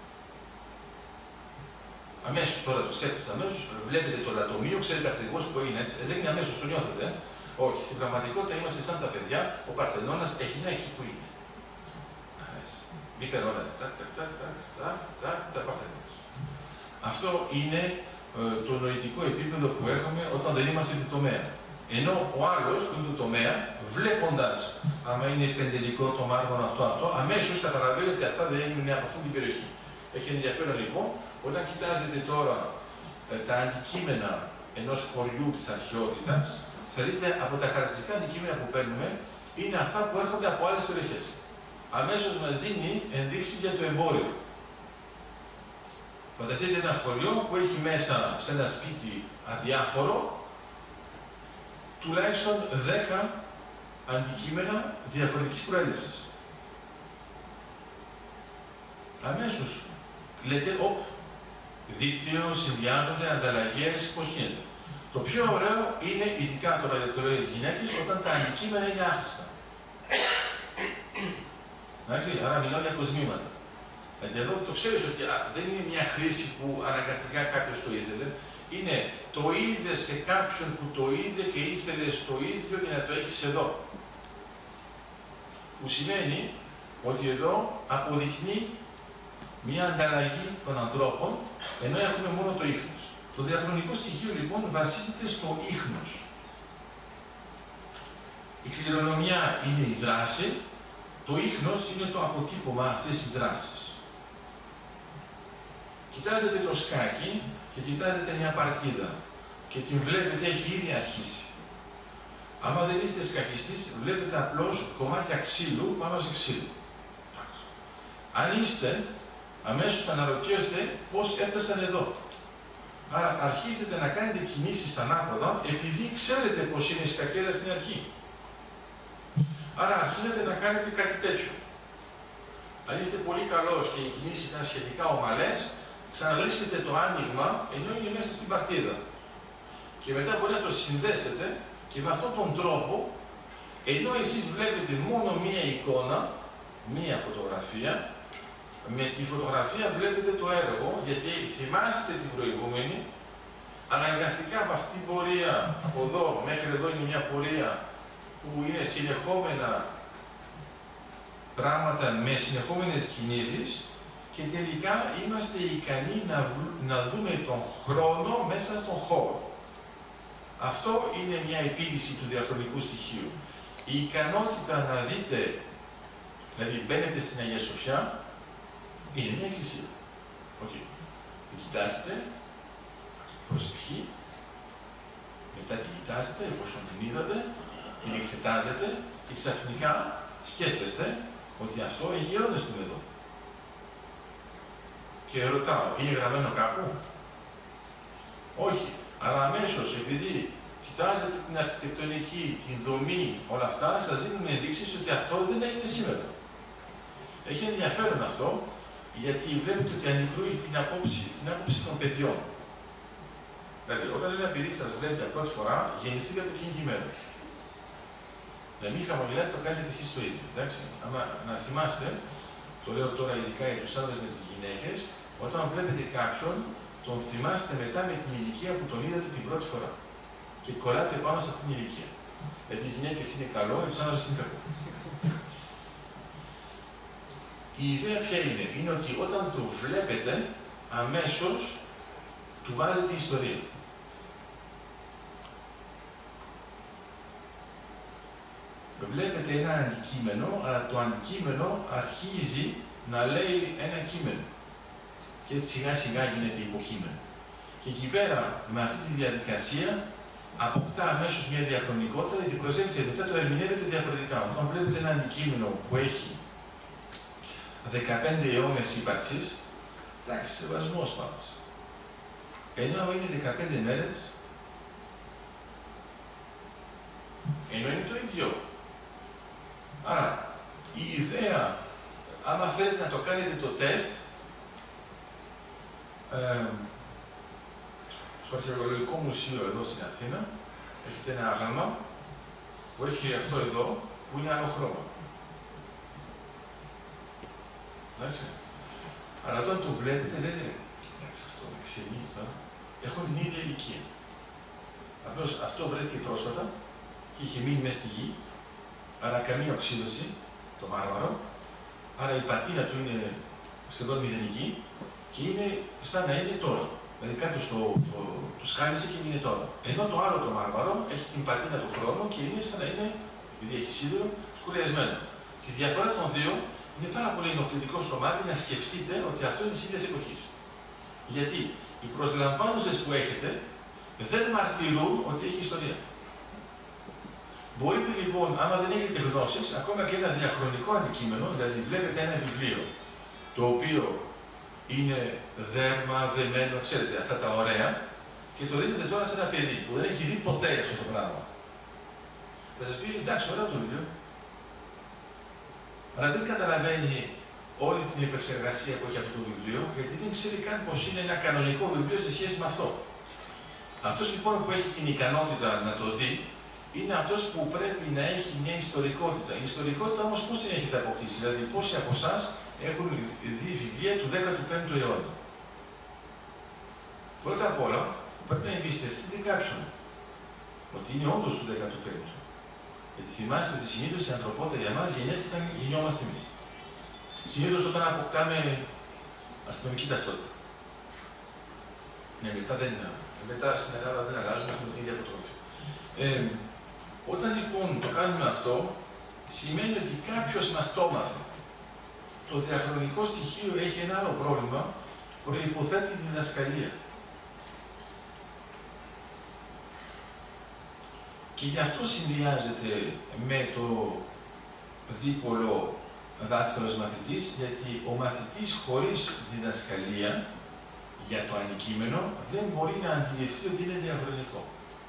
Αμέσως τώρα το σκέφτεστε αμέσως, βλέπετε το λατομείο, ξέρετε ακριβώς που είναι έτσι. Δεν είναι αμέσως, το νιώθετε. Ε? Όχι, στην πραγματικότητα είμαστε σαν τα παιδιά, ο Παρθενώνας έχει να εκεί που είναι. Μπήκαν όλα, τάκ, τάκ, τάκ, τάκ, τάκ, τάκ, τα Παρθενώνας. Αυτό είναι ε, το νοητικό επίπεδο που έχουμε όταν δεν είμαστε του τομέα. Ενώ ο άλλος που είναι του τομέα, βλέποντας άμα είναι πεντελικό το μάρμαρο αυτό, αυτό, αμέσως καταλαβαίνει ότι αυτά δεν είναι από αυτή την περιοχή. Έχει ενδιαφέρον λοιπόν, όταν κοιτάζετε τώρα ε, τα αντικείμενα ενός χωριού της αρχαιότητας, θα δείτε από τα χαρακτηριστικά αντικείμενα που παίρνουμε είναι αυτά που έρχονται από άλλες περιοχές. Αμέσως μας δίνει ενδείξεις για το εμπόριο. Φανταστείτε ένα χωριό που έχει μέσα σε ένα σπίτι αδιάφορο τουλάχιστον δέκα αντικείμενα διαφορετικής προέλευσης. Αμέσως λέτε, οπ, δίκτυο, συνδυάζονται, ανταλλαγές, πώς γίνεται. Το πιο ωραίο είναι, ειδικά τώρα για το λέω για τις γυναίκες, όταν τα αντικείμενα είναι άχρηστα. Εντάξει, άρα μιλάω για κοσμήματα. Γιατί εδώ το ξέρεις ότι α, δεν είναι μια χρήση που αναγκαστικά κάποιος το ήθελε. Είναι το είδε σε κάποιον που το είδε και ήθελε στο ίδιο για να το έχεις εδώ. Που σημαίνει ότι εδώ αποδεικνύει μια ανταλλαγή των ανθρώπων, ενώ έχουμε μόνο το ίχνος. Το διαχρονικό στοιχείο λοιπόν βασίζεται στο ίχνος. Η κληρονομιά είναι η δράση, το ίχνος είναι το αποτύπωμα αυτής της δράσης. Κοιτάζετε το σκάκι και κοιτάζετε μια παρτίδα και την βλέπετε έχει ήδη αρχίσει. Άμα δεν είστε σκακιστής, βλέπετε απλώς κομμάτια ξύλου πάνω σε ξύλο. Αν είστε, αμέσως αναρωτιέστε πώς έφτασαν εδώ. Άρα αρχίζετε να κάνετε κινήσεις ανάποδα επειδή ξέρετε πως είναι η σκακέρα στην αρχή. Άρα αρχίζετε να κάνετε κάτι τέτοιο. Αν είστε πολύ καλός και οι κινήσεις ήταν σχετικά ομαλές, ξαναβρίσκετε το άνοιγμα ενώ είναι μέσα στην παρτίδα. Και μετά μπορεί να το συνδέσετε και με αυτόν τον τρόπο, ενώ εσείς βλέπετε μόνο μία εικόνα, μία φωτογραφία, με τη φωτογραφία βλέπετε το έργο, γιατί θυμάστε την προηγούμενη, αναγκαστικά από αυτή την πορεία, από εδώ μέχρι εδώ είναι μια πορεία που είναι συνεχόμενα πράγματα με συνεχόμενες κινήσεις και τελικά είμαστε ικανοί να, να δούμε τον χρόνο μέσα στον χώρο. Αυτό είναι μια επίλυση του διαχρονικού στοιχείου. Η ικανότητα να δείτε, δηλαδή μπαίνετε στην Αγία Σοφιά, είναι μια εκκλησία. Okay. Την κοιτάζετε, προσευχή, μετά την κοιτάζετε, εφόσον την είδατε, την εξετάζετε και ξαφνικά σκέφτεστε ότι αυτό έχει αιώνες που είναι εδώ. Και ρωτάω, είναι γραμμένο κάπου? Όχι. Αλλά αμέσως, επειδή κοιτάζετε την αρχιτεκτονική, την δομή, όλα αυτά, σας δίνουν ενδείξεις ότι αυτό δεν έγινε σήμερα. Έχει ενδιαφέρον αυτό, γιατί βλέπετε ότι ανικρούει την άποψη, την άποψη των παιδιών. Δηλαδή, όταν ένα παιδί σας βλέπει για πρώτη φορά, γεννηθήκατε εκείνη τη μέρα. Να μην χαμογελάτε, το κάνετε εσείς το ίδιο. Εντάξει. Άμα να θυμάστε, το λέω τώρα ειδικά για τους άντρες με τις γυναίκες, όταν βλέπετε κάποιον, τον θυμάστε μετά με την ηλικία που τον είδατε την πρώτη φορά. Και κολλάτε πάνω σε αυτήν την ηλικία. Γιατί οι γυναίκες είναι καλό, οι άντρες είναι κακό. Η ιδέα ποια είναι? Είναι ότι όταν το βλέπετε, αμέσως του βάζετε ιστορία. Βλέπετε ένα αντικείμενο, αλλά το αντικείμενο αρχίζει να λέει ένα κείμενο. Και έτσι σιγά σιγά γίνεται υποκείμενο. Και εκεί πέρα, με αυτή τη διαδικασία, αποκτά αμέσως μια διαχρονικότητα, γιατί προσέξτε, μετά το ερμηνεύεται διαφορετικά. Όταν βλέπετε ένα αντικείμενο που έχει δεκαπέντε αιώνες ύπαρξης, εντάξει, σεβασμός πάνω. Ενώ είναι δεκαπέντε μέρες, ενώ είναι το ίδιο. Άρα, η ιδέα, άμα θέλετε να το κάνετε το τεστ, ε, στο Αρχαιολογικό Μουσείο εδώ στην Αθήνα, έχετε ένα άγαλμα που έχει αυτό εδώ, που είναι άλλο χρώμα. Εντάξει. Αλλά όταν το βλέπετε, λέτε, εντάξει, αυτό με ξενίζει τώρα, έχουν την ίδια ηλικία. Απλώς αυτό βρέθηκε πρόσφατα και είχε μείνει μέσα στη γη, άρα καμία οξύδωση, το μάρμαρο, άρα η πατίνα του είναι σχεδόν μηδενική και είναι σαν να είναι τώρα. Δηλαδή κάποιος το, το, το σκάλισε και είναι τώρα. Ενώ το άλλο το μάρμαρο έχει την πατίνα του χρόνου και είναι σαν να είναι, επειδή έχει σίδερο, σκουριασμένο. Τη διαφορά των δύο είναι πάρα πολύ ενοχλητικό στο μάτι να σκεφτείτε ότι αυτό είναι της ίδιας εποχής. Γιατί οι προσλαμβάνουσες που έχετε δεν μαρτυρούν ότι έχει ιστορία. Μπορείτε λοιπόν, άμα δεν έχετε γνώσεις, ακόμα και ένα διαχρονικό αντικείμενο, δηλαδή βλέπετε ένα βιβλίο, το οποίο είναι δέρμα, δεμένο, ξέρετε, αυτά τα ωραία, και το δίνετε τώρα σε ένα παιδί που δεν έχει δει ποτέ αυτό το πράγμα. Θα σας πει, εντάξει, ωραίο το βιβλίο. Αλλά δεν καταλαβαίνει όλη την επεξεργασία που έχει αυτό το βιβλίο, γιατί δεν ξέρει καν πως είναι ένα κανονικό βιβλίο σε σχέση με αυτό. Αυτός λοιπόν που έχει την ικανότητα να το δει, είναι αυτός που πρέπει να έχει μια ιστορικότητα. Η ιστορικότητα όμως πώς την έχετε αποκτήσει, δηλαδή πόσοι από εσάς έχουν δει βιβλία του δέκατου πέμπτου αιώνα. Πρώτα απ' όλα, πρέπει να εμπιστευτείτε κάποιον ότι είναι όντως του δέκατου πέμπτου. Γιατί θυμάστε ότι συνήθως η ανθρωπότητα για μας γεννιέται όταν γεννιόμαστε εμείς. Συνήθως όταν αποκτάμε αστυνομική ταυτότητα. Ναι, μετά δεν είναι. Μετά στην Ελλάδα δεν αλλάζουμε, έχουμε την ίδια φωτογραφία. Ε, όταν λοιπόν το κάνουμε αυτό, σημαίνει ότι κάποιος μας το έμαθε. Το διαχρονικό στοιχείο έχει ένα άλλο πρόβλημα, προϋποθέτει τη διδασκαλία. Και γι' αυτό συνδυάζεται με το δίπολο δάσκαλος μαθητής, γιατί ο μαθητής χωρίς διδασκαλία για το αντικείμενο δεν μπορεί να αντιληφθεί ότι είναι διαχρονικό.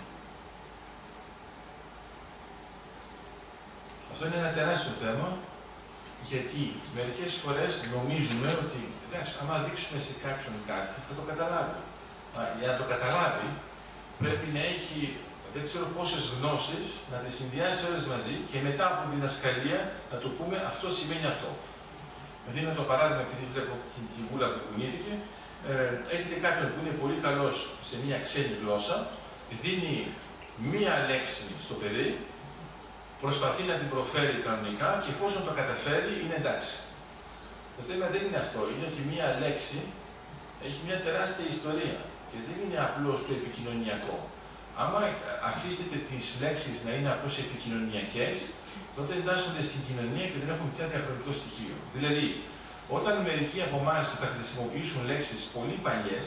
Αυτό είναι ένα τεράστιο θέμα, γιατί μερικές φορές νομίζουμε ότι, εντάξει, άμα δείξουμε σε κάποιον κάτι, θα το καταλάβει. Α, για να το καταλάβει, πρέπει να έχει δεν ξέρω πόσες γνώσεις, να τις συνδυάσει όλες μαζί και μετά από τη διδασκαλία να του πούμε αυτό σημαίνει αυτό. Δίνω το παράδειγμα, επειδή βλέπω την, την βούλα που κουνήθηκε, ε, έχετε κάποιον που είναι πολύ καλός σε μια ξένη γλώσσα, δίνει μία λέξη στο παιδί, προσπαθεί να την προφέρει κανονικά και εφόσον το καταφέρει είναι εντάξει. Το θέμα δεν είναι αυτό, είναι ότι μία λέξη έχει μια τεράστια ιστορία και δεν είναι απλώς το επικοινωνιακό. Άμα αφήσετε τις λέξεις να είναι απλώς επικοινωνιακές, τότε εντάσσονται στην κοινωνία και δεν έχουν πια διαχρονικό στοιχείο. Δηλαδή, όταν μερικοί από εμάς θα χρησιμοποιήσουν λέξεις πολύ παλιές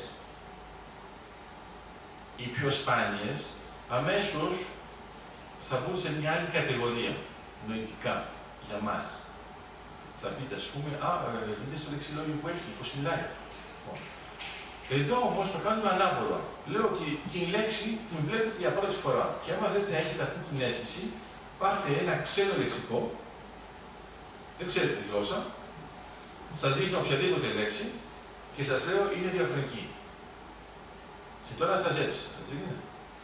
ή πιο σπάνιες, αμέσως θα μπουν σε μια άλλη κατηγορία, νοητικά, για μας. Θα πείτε, ας πούμε, α, είδες το λεξιλόγιο που έχει, πώς μιλάει. Εδώ όμως το κάνουμε ανάποδα. Λέω ότι την λέξη την βλέπετε για πρώτη φορά. Και άμα δεν έχετε αυτή την αίσθηση, πάρτε ένα ξένο λεξικό, δεν ξέρετε τη γλώσσα, σας δείχνω οποιαδήποτε λέξη και σας λέω είναι διαχρονική. Και τώρα σας έπεισα, έτσι είναι.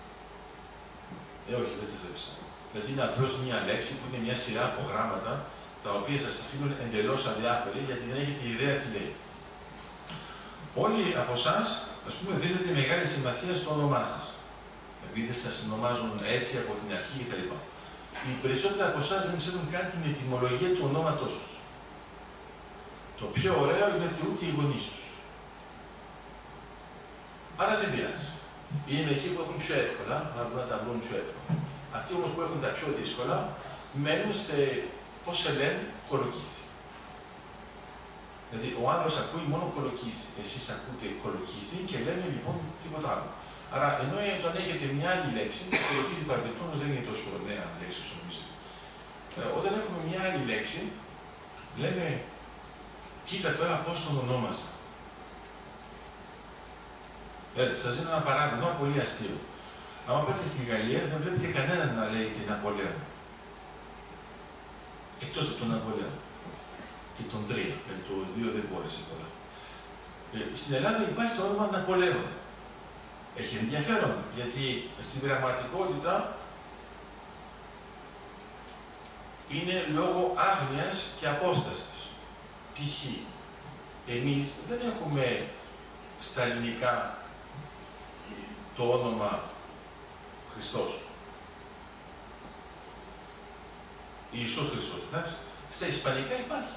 Ε, όχι, δεν σας έπεισα. Γιατί είναι απλώς μια λέξη που είναι μια σειρά από γράμματα, τα οποία σας αφήνουν εντελώς αδιάφοροι, γιατί δεν έχετε ιδέα τι λέει. Όλοι από εσάς, ας πούμε, δίνετε μεγάλη σημασία στο όνομά σας. Επειδή σας ονομάζουν έτσι από την αρχή κτλ. Οι περισσότεροι από εσάς δεν ξέρουν καν την ετυμολογία του ονόματός τους. Το πιο ωραίο είναι ότι ούτε οι γονείς τους. Άρα δεν πειράζει. Είναι εκεί που έχουν πιο εύκολα, να μπορούν να τα βρουν πιο εύκολα. Αυτοί όμως που έχουν τα πιο δύσκολα, μένουν σε, πώς σε λένε, κολοκύθι. Δηλαδή, ο άλλος ακούει μόνο κολοκύθι. Εσείς ακούτε κολοκύθι και λένε λοιπόν τίποτα άλλο. Άρα, ενώ όταν έχετε μια άλλη λέξη, το κολοκύθι παρεμπιπτόντως δεν είναι τόσο ωραία λέξη, νομίζω. Ε, όταν έχουμε μια άλλη λέξη, λέμε, κοίτα τώρα πώς τον ονόμασα. Ε, σας δίνω ένα παράδειγμα πολύ αστείο. Αν πάτε στη Γαλλία, δεν βλέπετε κανέναν να λέγεται Ναπολέον. Εκτός από τον Ναπολέον. Και τον τρία, γιατί το δύο δεν μπόρεσε πολλά. Ε, στην Ελλάδα υπάρχει το όνομα Ναπολέον. Έχει ενδιαφέρον, γιατί στην πραγματικότητα είναι λόγω άγνοιας και απόστασης. Π.χ. εμείς δεν έχουμε στα ελληνικά το όνομα Χριστός. Ιησούς Χριστός, εντάξει. Στα ισπανικά υπάρχει.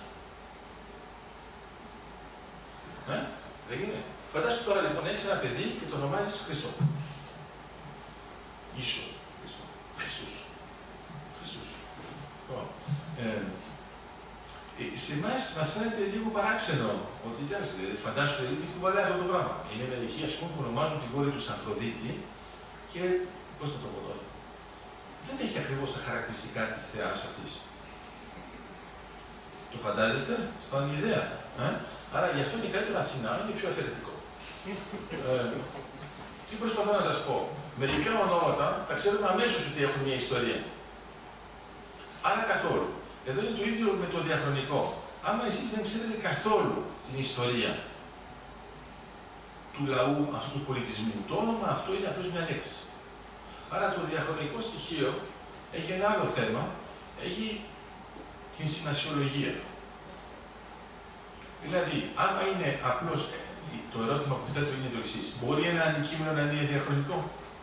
Ε, δεν είναι. Φαντάσου τώρα λοιπόν έχεις ένα παιδί και το ονομάζεις Χριστό. Ιησού. Χριστό. Χριστούς. Χριστούς. Ε, σε εμάς μας φαίνεται λίγο παράξενο ότι εντάξει, φαντάσου τι κουβαλάει αυτό το πράγμα. Είναι μερικοί ας πούμε που ονομάζουν την κόρη τους Αφροδίτη και πώς θα το πω τώρα. Δεν έχει ακριβώς τα χαρακτηριστικά της θεάς αυτής. Το φαντάζεστε, σαν ιδέα. Ε? Άρα γι' αυτό είναι καλύτερο Αθηνά, είναι πιο αφαιρετικό. ε, τι προσπαθώ να σας πω. Μερικά ονόματα τα ξέρουμε αμέσως ότι έχουν μια ιστορία. Άρα καθόλου. Εδώ είναι το ίδιο με το διαχρονικό. Άμα εσείς δεν ξέρετε καθόλου την ιστορία του λαού αυτού του πολιτισμού, το όνομα αυτό είναι απλώς μια λέξη. Άρα το διαχρονικό στοιχείο έχει ένα άλλο θέμα, έχει την σημασιολογία. Δηλαδή, άμα είναι απλώς, το ερώτημα που θέτω είναι το εξής, μπορεί ένα αντικείμενο να είναι διαχρονικό?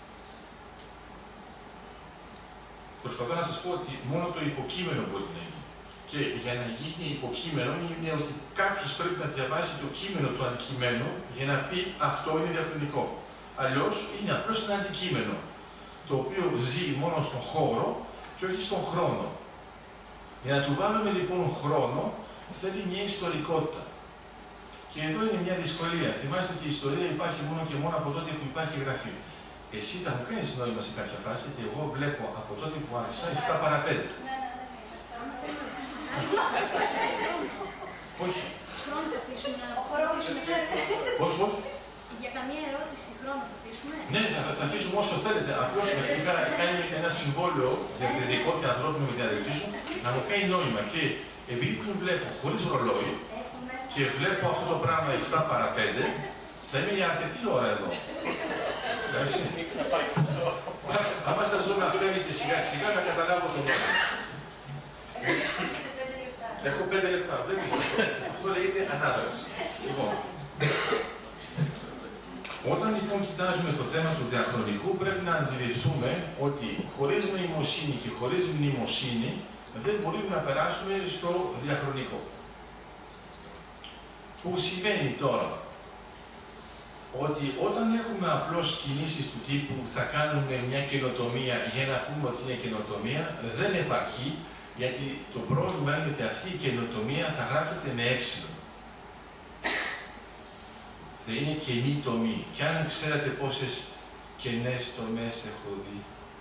Προσπαθώ να σας πω ότι μόνο το υποκείμενο μπορεί να είναι. Και για να γίνει υποκείμενο είναι ότι κάποιος πρέπει να διαβάσει το κείμενο του αντικειμένου για να πει αυτό είναι διαχρονικό. Αλλιώς είναι απλώς ένα αντικείμενο, το οποίο ζει μόνο στον χώρο και όχι στον χρόνο. Για να του βάλουμε λοιπόν χρόνο, θέλει μια ιστορικότητα. Και εδώ είναι μια δυσκολία. Θυμάστε ότι η ιστορία υπάρχει μόνο και μόνο από τότε που υπάρχει γραφή. Εσύ θα μου κάνεις νόημα σε κάποια φάση, γιατί εγώ βλέπω από τότε που άρχισα εφτά παρά πέντε. Όχι. Χρόνο θα αφήσουμε να προχωρήσουμε. Πώς, πώς. Για καμία ερώτηση χρόνο θα αφήσουμε. Ναι, θα, θα αφήσουμε όσο θέλετε. Απλώς είχα κάνει ένα συμβόλαιο διακριτικό και ανθρώπινο με την αδελφή σου να μου κάνει νόημα. Και επειδή την βλέπω χωρίς ρολόι και βλέπω αυτό το πράγμα εφτά παρά πέντε, θα είμαι για αρκετή ώρα εδώ. Εντάξει. Άμα σας δω να φεύγετε σιγά σιγά θα καταλάβω τον νόημα. Έχω πέντε λεπτά. Αυτό λέγεται ανάδραση. Λοιπόν, όταν λοιπόν κοιτάζουμε το θέμα του διαχρονικού, πρέπει να αντιληφθούμε ότι χωρίς νοημοσύνη και χωρίς μνημοσύνη δεν μπορούμε να περάσουμε στο διαχρονικό. Που σημαίνει τώρα ότι όταν έχουμε απλώς κινήσεις του τύπου θα κάνουμε μια καινοτομία για να πούμε ότι είναι καινοτομία, δεν επαρκεί, γιατί το πρόβλημα είναι ότι αυτή η καινοτομία θα γράφεται με έψιλο. Θα είναι καινή τομή. Και αν ξέρετε πόσες καινές τομές έχω δει,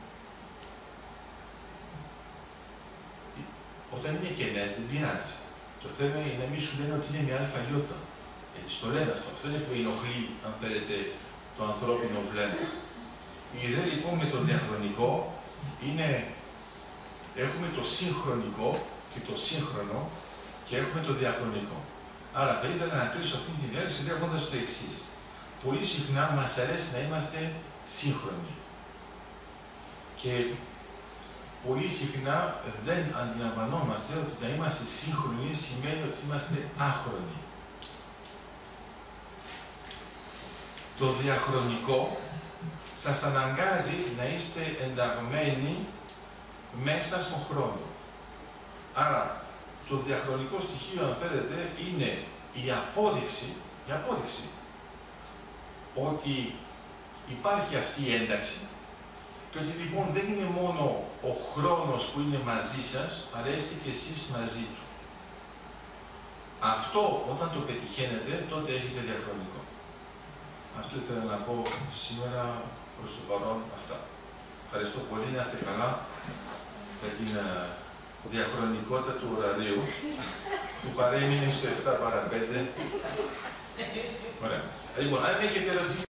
όταν είναι καινές δεν πειράζει. Το θέμα είναι να μην σου λένε ότι είναι με αλφαγιώτα. Γιατί στο λένε αυτό. Αυτό είναι που ενοχλεί, αν θέλετε, το ανθρώπινο βλέμμα. Η ιδέα λοιπόν με το διαχρονικό είναι, έχουμε το συγχρονικό και το σύγχρονο και έχουμε το διαχρονικό. Άρα θα ήθελα να κλείσω αυτή τη διάρκεια λέγοντας το εξής. Πολύ συχνά μας αρέσει να είμαστε σύγχρονοι. Και πολύ συχνά δεν αντιλαμβανόμαστε ότι να είμαστε σύγχρονοι σημαίνει ότι είμαστε άχρονοι. Το διαχρονικό σας αναγκάζει να είστε ενταγμένοι μέσα στον χρόνο. Άρα, το διαχρονικό στοιχείο, αν θέλετε, είναι η απόδειξη, η απόδειξη ότι υπάρχει αυτή η ένταξη και ότι λοιπόν δεν είναι μόνο ο χρόνος που είναι μαζί σας, αλλά είστε και εσείς μαζί του. Αυτό όταν το πετυχαίνετε, τότε έχετε διαχρονικό. Αυτό ήθελα να πω σήμερα προς το παρόν αυτά. Ευχαριστώ πολύ, να είστε καλά για την διαχρονικότητα του ωραρίου που παρέμεινε στο εφτά παρά πέντε. Ωραία. Λοιπόν, αν έχετε ερωτήσεις,